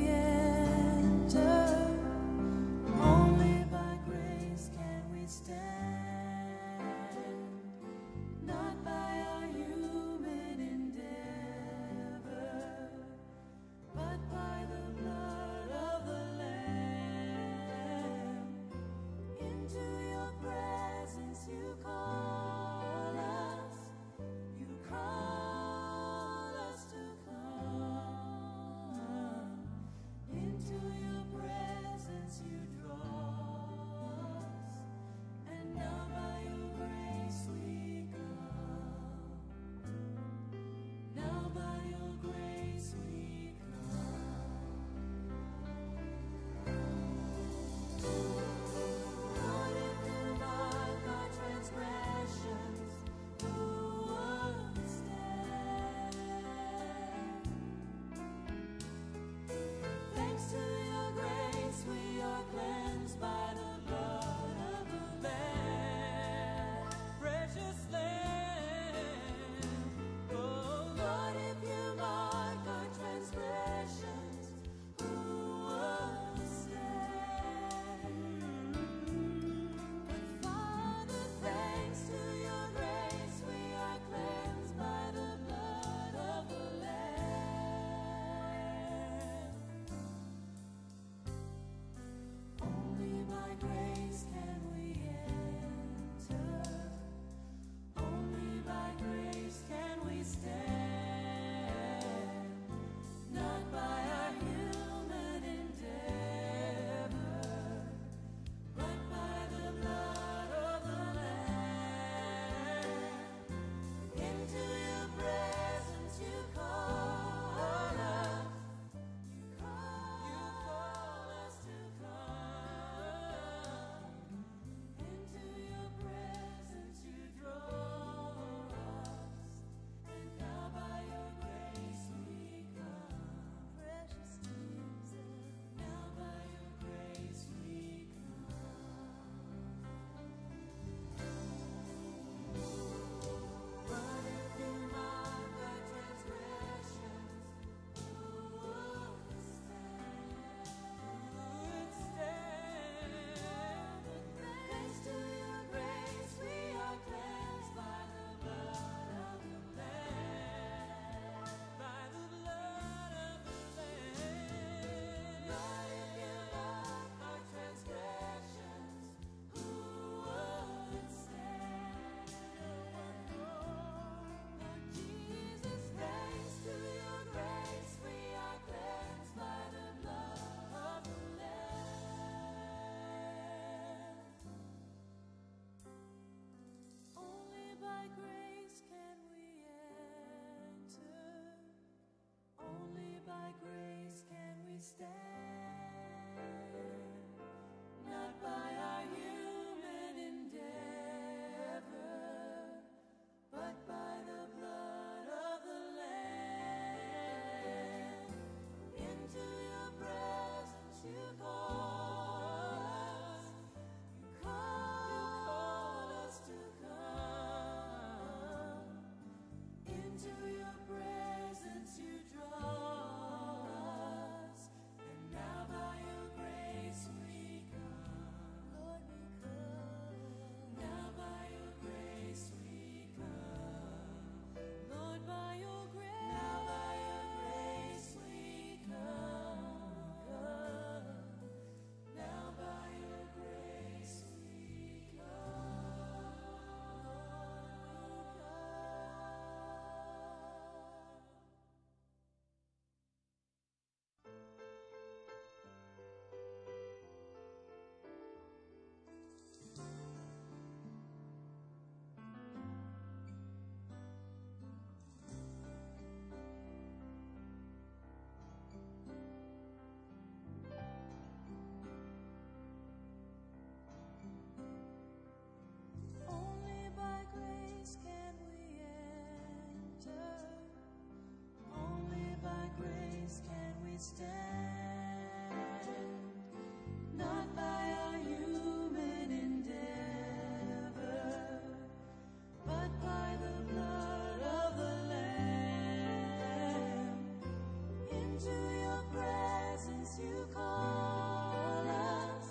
not by our human endeavor, but by the blood of the Lamb. Into your presence you call us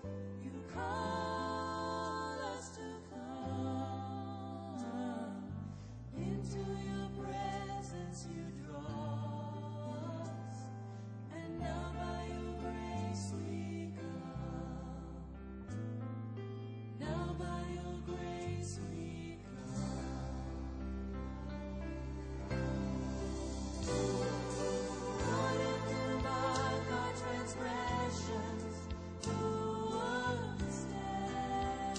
to come. Into your presence you draw us, and now by your grace we come. Now by your grace we Lord, if you mark our transgressions, who would stand?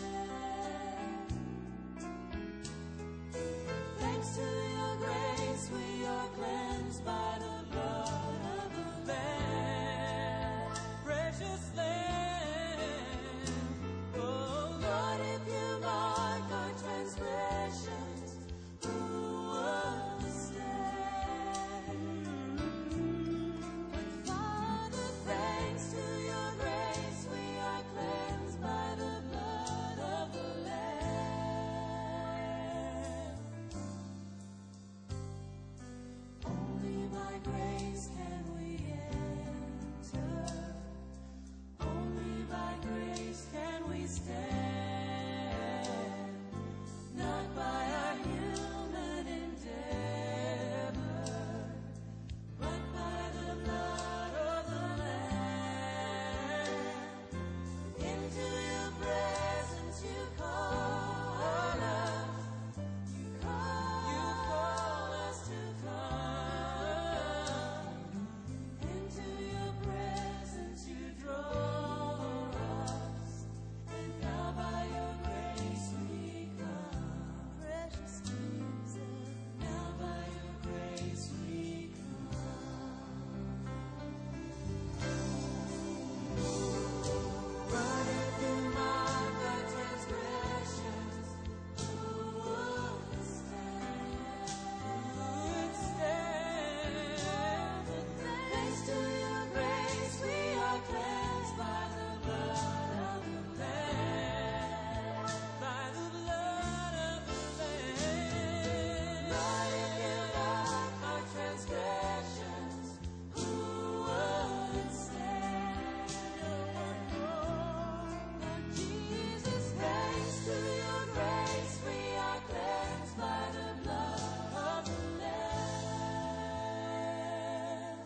Thanks to your grace, we are cleansed by the blood of the Lamb, precious Lamb. Oh Lord, if you mark our transgressions, who would stand? But Father, thanks to your grace, we are cleansed by the blood of the Lamb. Only by grace can we enter. Only by grace can we stand. Not by our human endeavor, but by the blood of the Lamb. Into your presence you call us. You call us to come. Into your presence you draw us, and now by your grace we come. Precious Jesus, now by your grace we But if you mark our transgressions, who would stand? Who would stand? Thanks to your grace, we are cleansed by the blood of the Lamb. By the blood of the Lamb. But if you mark our transgressions, who would stand? Jesus, thanks to your grace, we are cleansed by the blood of the Lamb.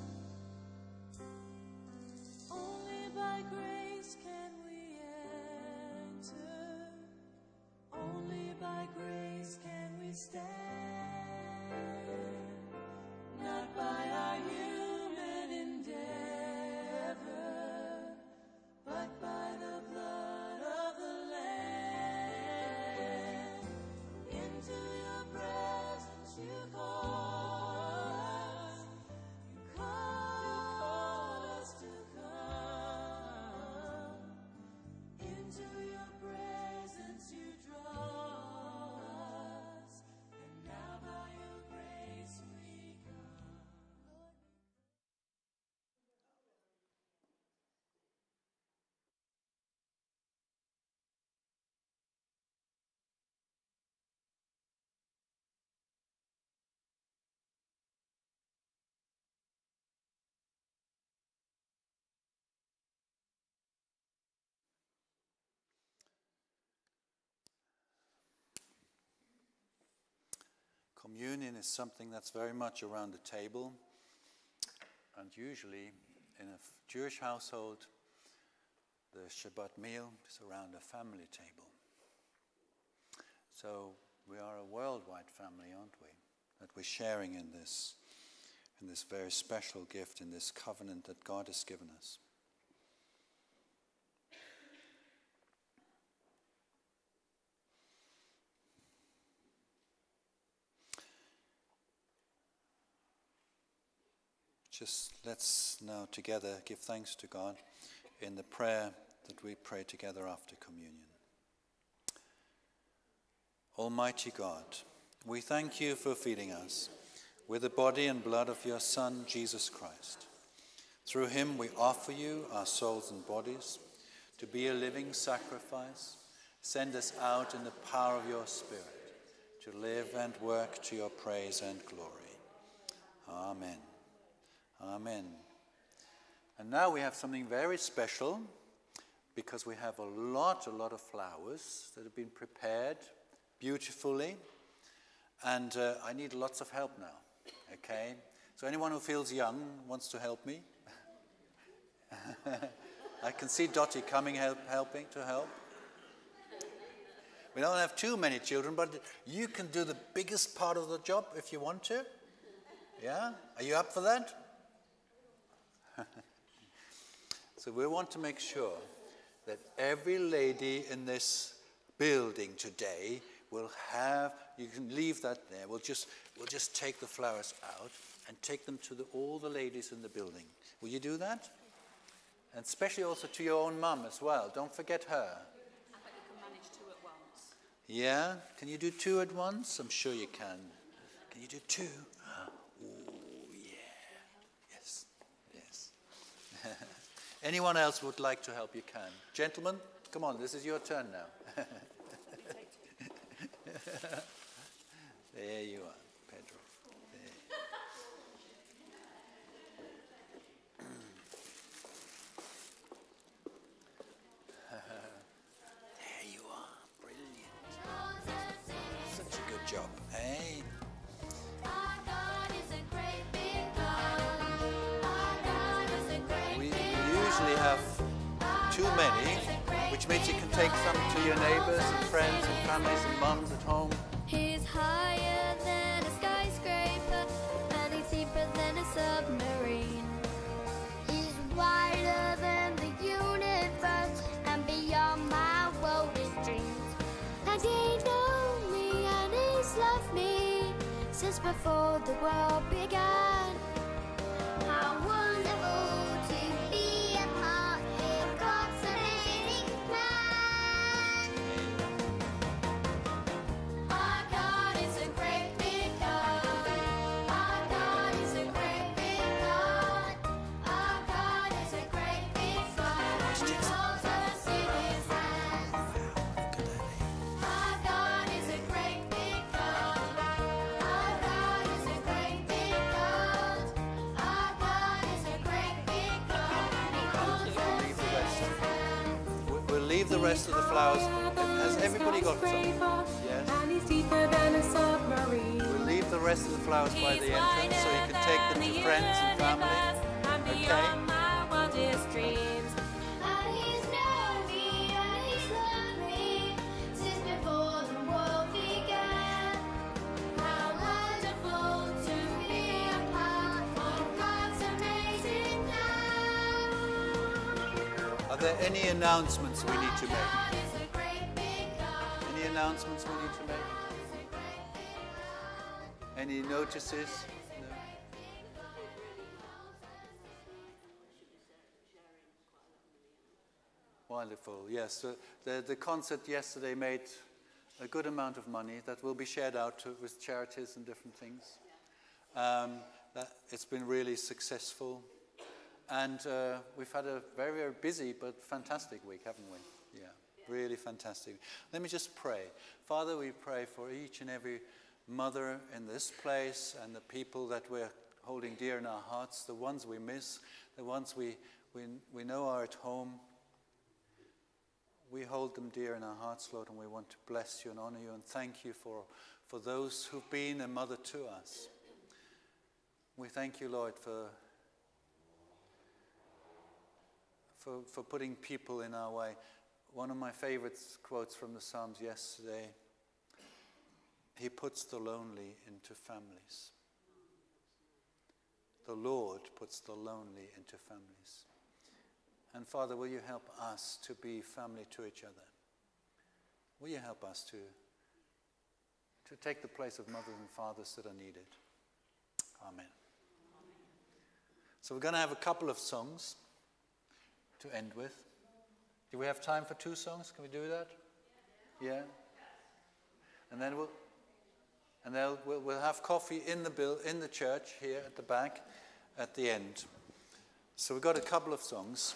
Only by grace can we enter. Only by grace can we stand. Not by our human endeavor, but by the blood of the Lamb. Into your presence you call us. You call us to come. Into your presence you draw us, and now by your grace we come. Communion is something that's very much around the table, and usually in a Jewish household, the Shabbat meal is around a family table. So we are a worldwide family, aren't we? That we're sharing in this very special gift, in this covenant that God has given us. Just let's now together give thanks to God in the prayer that we pray together after communion. Almighty God, we thank you for feeding us with the body and blood of your Son, Jesus Christ. Through him we offer you our souls and bodies to be a living sacrifice. Send us out in the power of your Spirit to live and work to your praise and glory. Amen. Amen. And now we have something very special, because we have a lot of flowers that have been prepared beautifully, and I need lots of help now. Okay? So anyone who feels young wants to help me? I can see Dottie coming, helping to help. We don't have too many children, but you can do the biggest part of the job if you want to. Yeah? Are you up for that? So we want to make sure that every lady in this building today will have, you can leave that there, we'll just take the flowers out and take them to all the ladies in the building. Will you do that? And especially also to your own mum as well. Don't forget her. I bet you can manage 2 at once. Yeah? Can you do 2 at once? I'm sure you can. Can you do 2? Oh, yeah. Yes. Yes. Anyone else would like to help, you can. Gentlemen, come on, this is your turn now. There you are, Pedro. There you are, brilliant. Such a good job, eh? We usually have too many, which means you can take some to your neighbors and friends and families and mums at home. He's higher than a skyscraper, and he's deeper than a submarine. He's wider than the universe, and beyond my wildest dreams. And he knows me, and he's loved me since before the world began. How wonderful to be a part of God's amazing plan. Our God is a great big God. Our God is a great big God. Our God is a great big God. He holds us in his hands. Our God is a great big God. Our God is a great big God. Our God is a great big God. He holds us in his hands. We'll leave the rest of the flowers. Has everybody got some? Yes. And he's deeper than a submarine. We'll leave the rest of the flowers by the entrance so you can take them to friends and family. Okay? My wildest dreams. And he's known me, and he's loved me since before the world began. How wonderful to be a part of God's amazing plan. Are there any announcements we need to make? God is a great big God. Any announcements we need to make? God is a great big God. Any notices? No? Wonderful. Yes, the concert yesterday made a good amount of money that will be shared out with charities and different things. It's been really successful. And we've had a very, very busy but fantastic week, haven't we? Yeah, really fantastic. Let me just pray. Father, we pray for each and every mother in this place and the people that we're holding dear in our hearts, the ones we miss, the ones we know are at home. We hold them dear in our hearts, Lord, and we want to bless you and honor you and thank you for those who've been a mother to us. We thank you, Lord, for putting people in our way. One of my favorite quotes from the Psalms yesterday, he puts the lonely into families. The Lord puts the lonely into families. And Father, will you help us to be family to each other? Will you help us to take the place of mothers and fathers that are needed? Amen. So we're going to have a couple of songs to end with. Do we have time for 2 songs? Can we do that? Yeah. And then we'll have coffee in the church here at the back at the end. So we've got a couple of songs.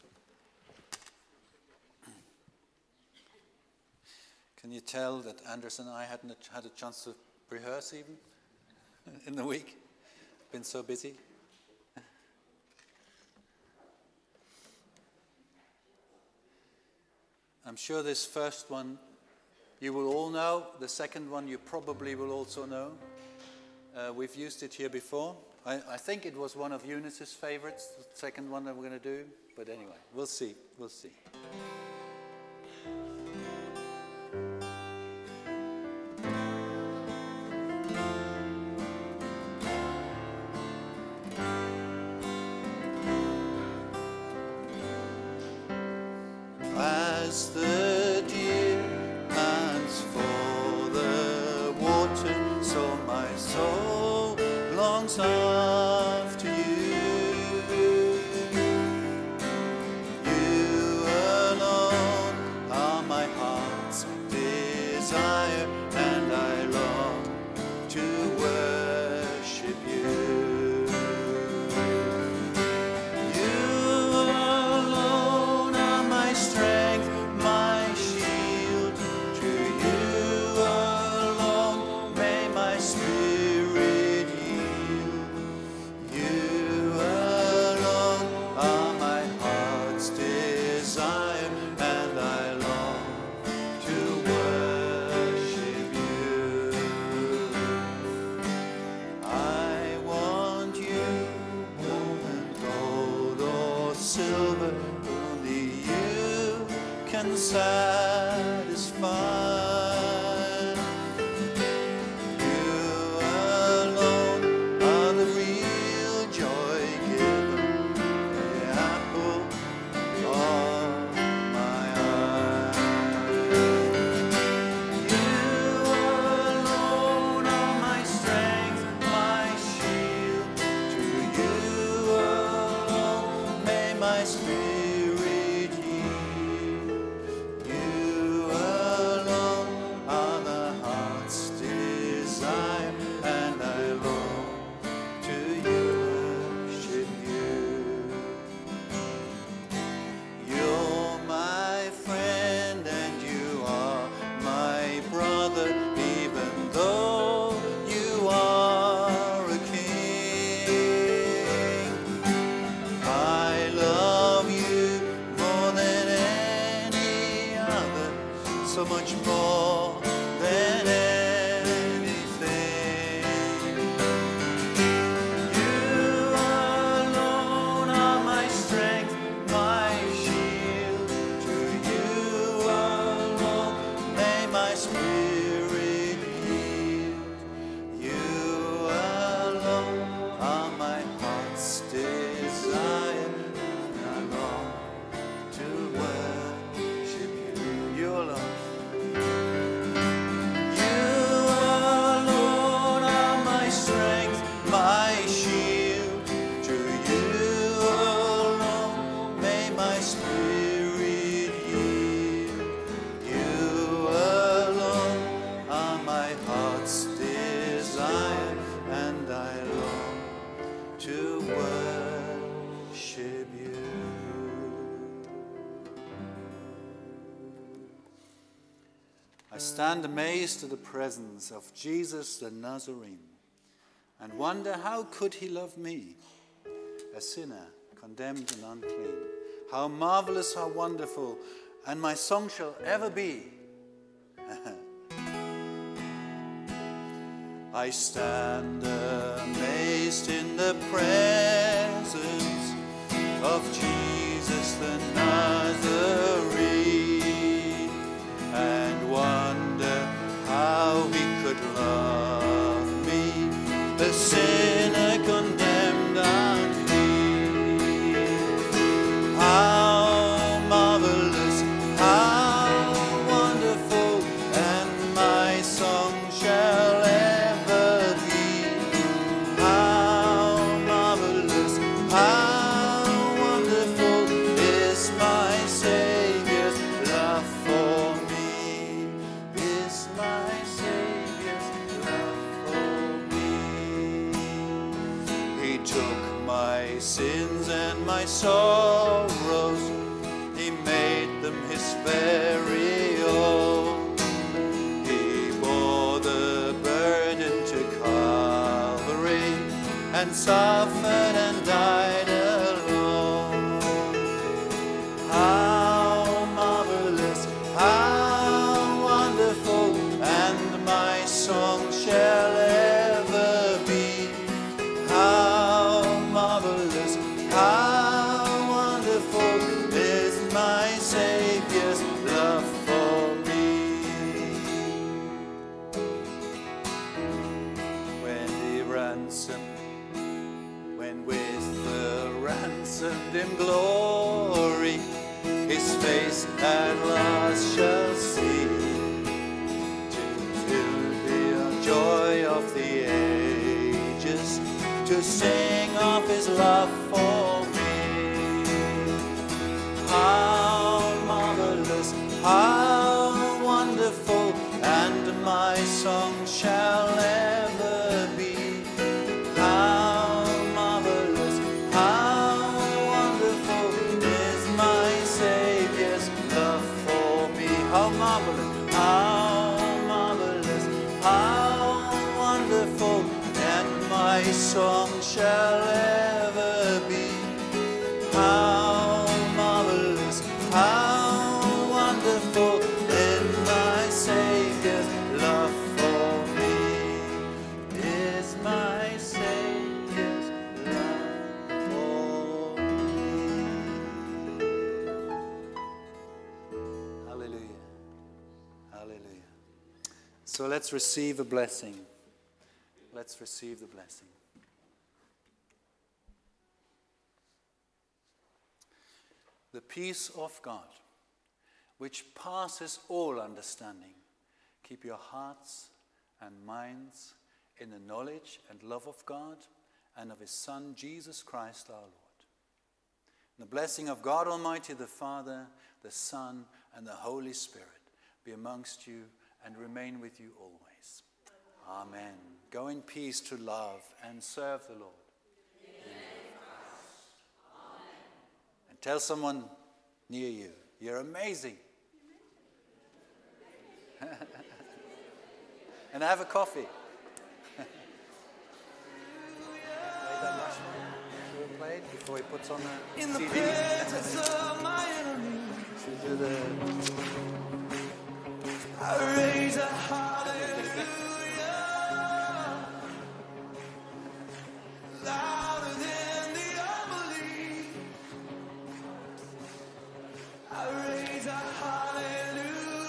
Can you tell that Anders and I hadn't had a chance to rehearse even in the week? Been so busy. I'm sure this first one you will all know. The second one you probably will also know. We've used it here before. I think it was one of Eunice's favorites, the second one that we're going to do. But anyway, we'll see. We'll see. As the deer pants for the water, so my soul longs after you. You alone are my heart's desire, and I long to worship you. You alone are my strength, my shield. To you alone may my spirit yield. You alone are my heart's desire, and I long to worship you. I want you more than gold or silver, only you can satisfy. You alone are the real joy giver, the apple of my eye. You alone are my strength, my shield. To you alone may my spirit yield. You alone are the heart's desire, and I long to worship you. You're my friend and you are my brother, even though you are a king. I love you more than any other, so much more than anything. You alone are my strength, my shield. To you alone may my spirit yield. You alone are my heart's desire, and I long to worship you. You alone. You alone are my strength, my shield. To you alone may my spirit yield. You alone are my heart's desire, and I long to worship you. I stand amazed at the presence of Jesus the Nazarene, and wonder how could he love me, a sinner, condemned and unclean. How marvelous, how wonderful, and my song shall ever be. I stand amazed in the presence of Jesus the Nazarene, and wonder how he could love me, a sinner condemned and clean. How marvelous, how wonderful, and my song shall ever be. How marvelous, how wonderful is my Savior's love for me, is my Savior's love for me. He took my my sins and my sorrows, he made them his very own. He bore the burden to Calvary and suffered and died alone. How marvelous, how wonderful, and my song shall ever be. How marvelous, how wonderful is my Savior's love for me. When with the ransomed in glory, his face at last shall see, to fill the joy of the ages, to sing of his love for me. How marvelous, how wonderful, and my song shall ever be. How marvelous, how wonderful is my Savior's love for me. How marvelous, how wonderful, and my song shall ever be. How marvelous, how wonderful is my Savior's love for me. Is my Savior's love for me. Hallelujah. Hallelujah. So let's receive a blessing. Let's receive the blessing. The peace of God, which passes all understanding, keep your hearts and minds in the knowledge and love of God and of his Son, Jesus Christ our Lord. And the blessing of God Almighty, the Father, the Son, and the Holy Spirit be amongst you and remain with you always. Amen. Go in peace to love and serve the Lord. And tell someone near you, you're amazing. And have a coffee. Play that last one. Should we play it before he puts on the In the CD? presence of my enemy, Should we do the... I raise a hallelujah louder than the unbelief. I raise a hallelujah.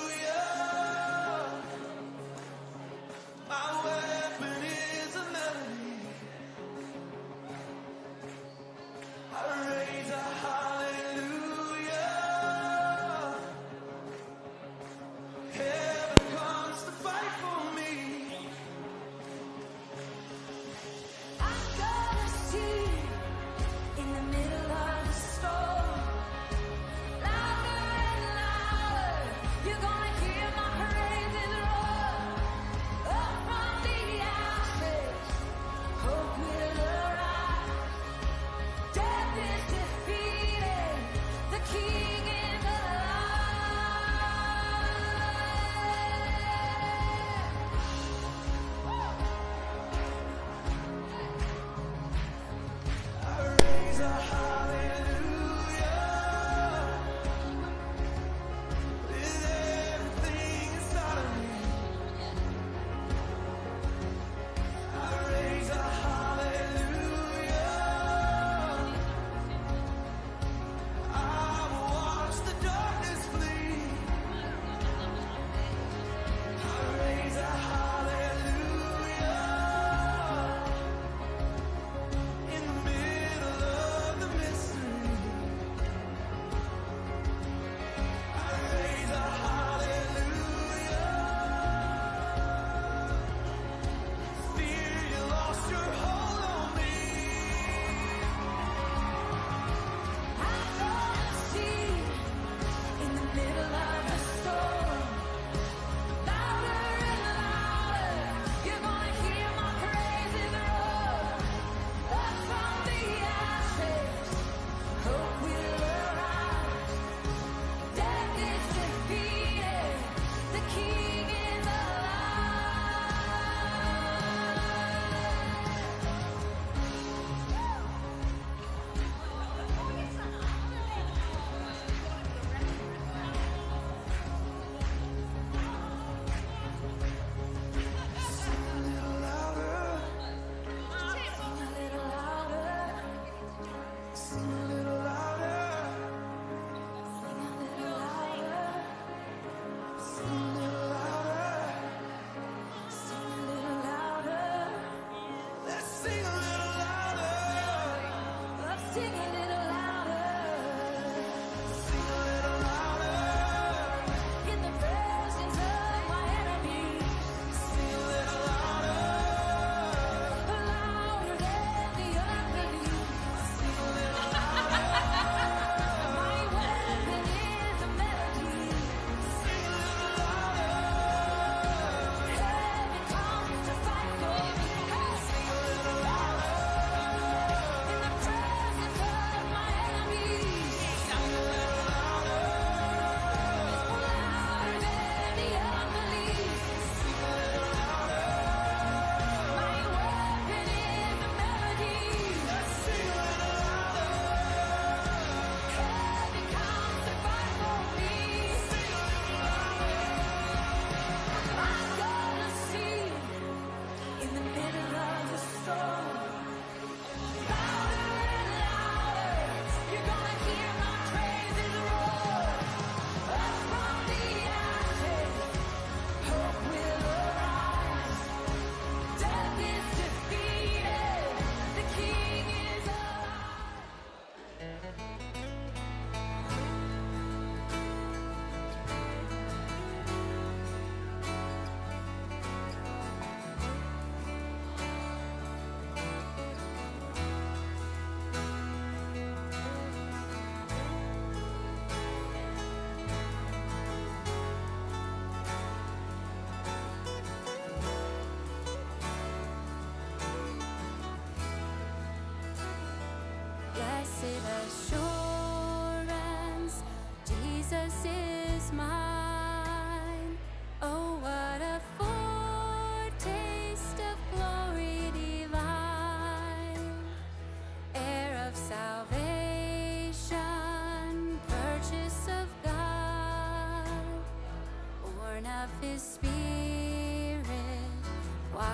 My weapon is a melody. I raise a hallelujah. Heaven comes to fight.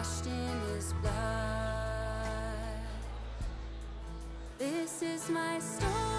washed in his blood. This is my story.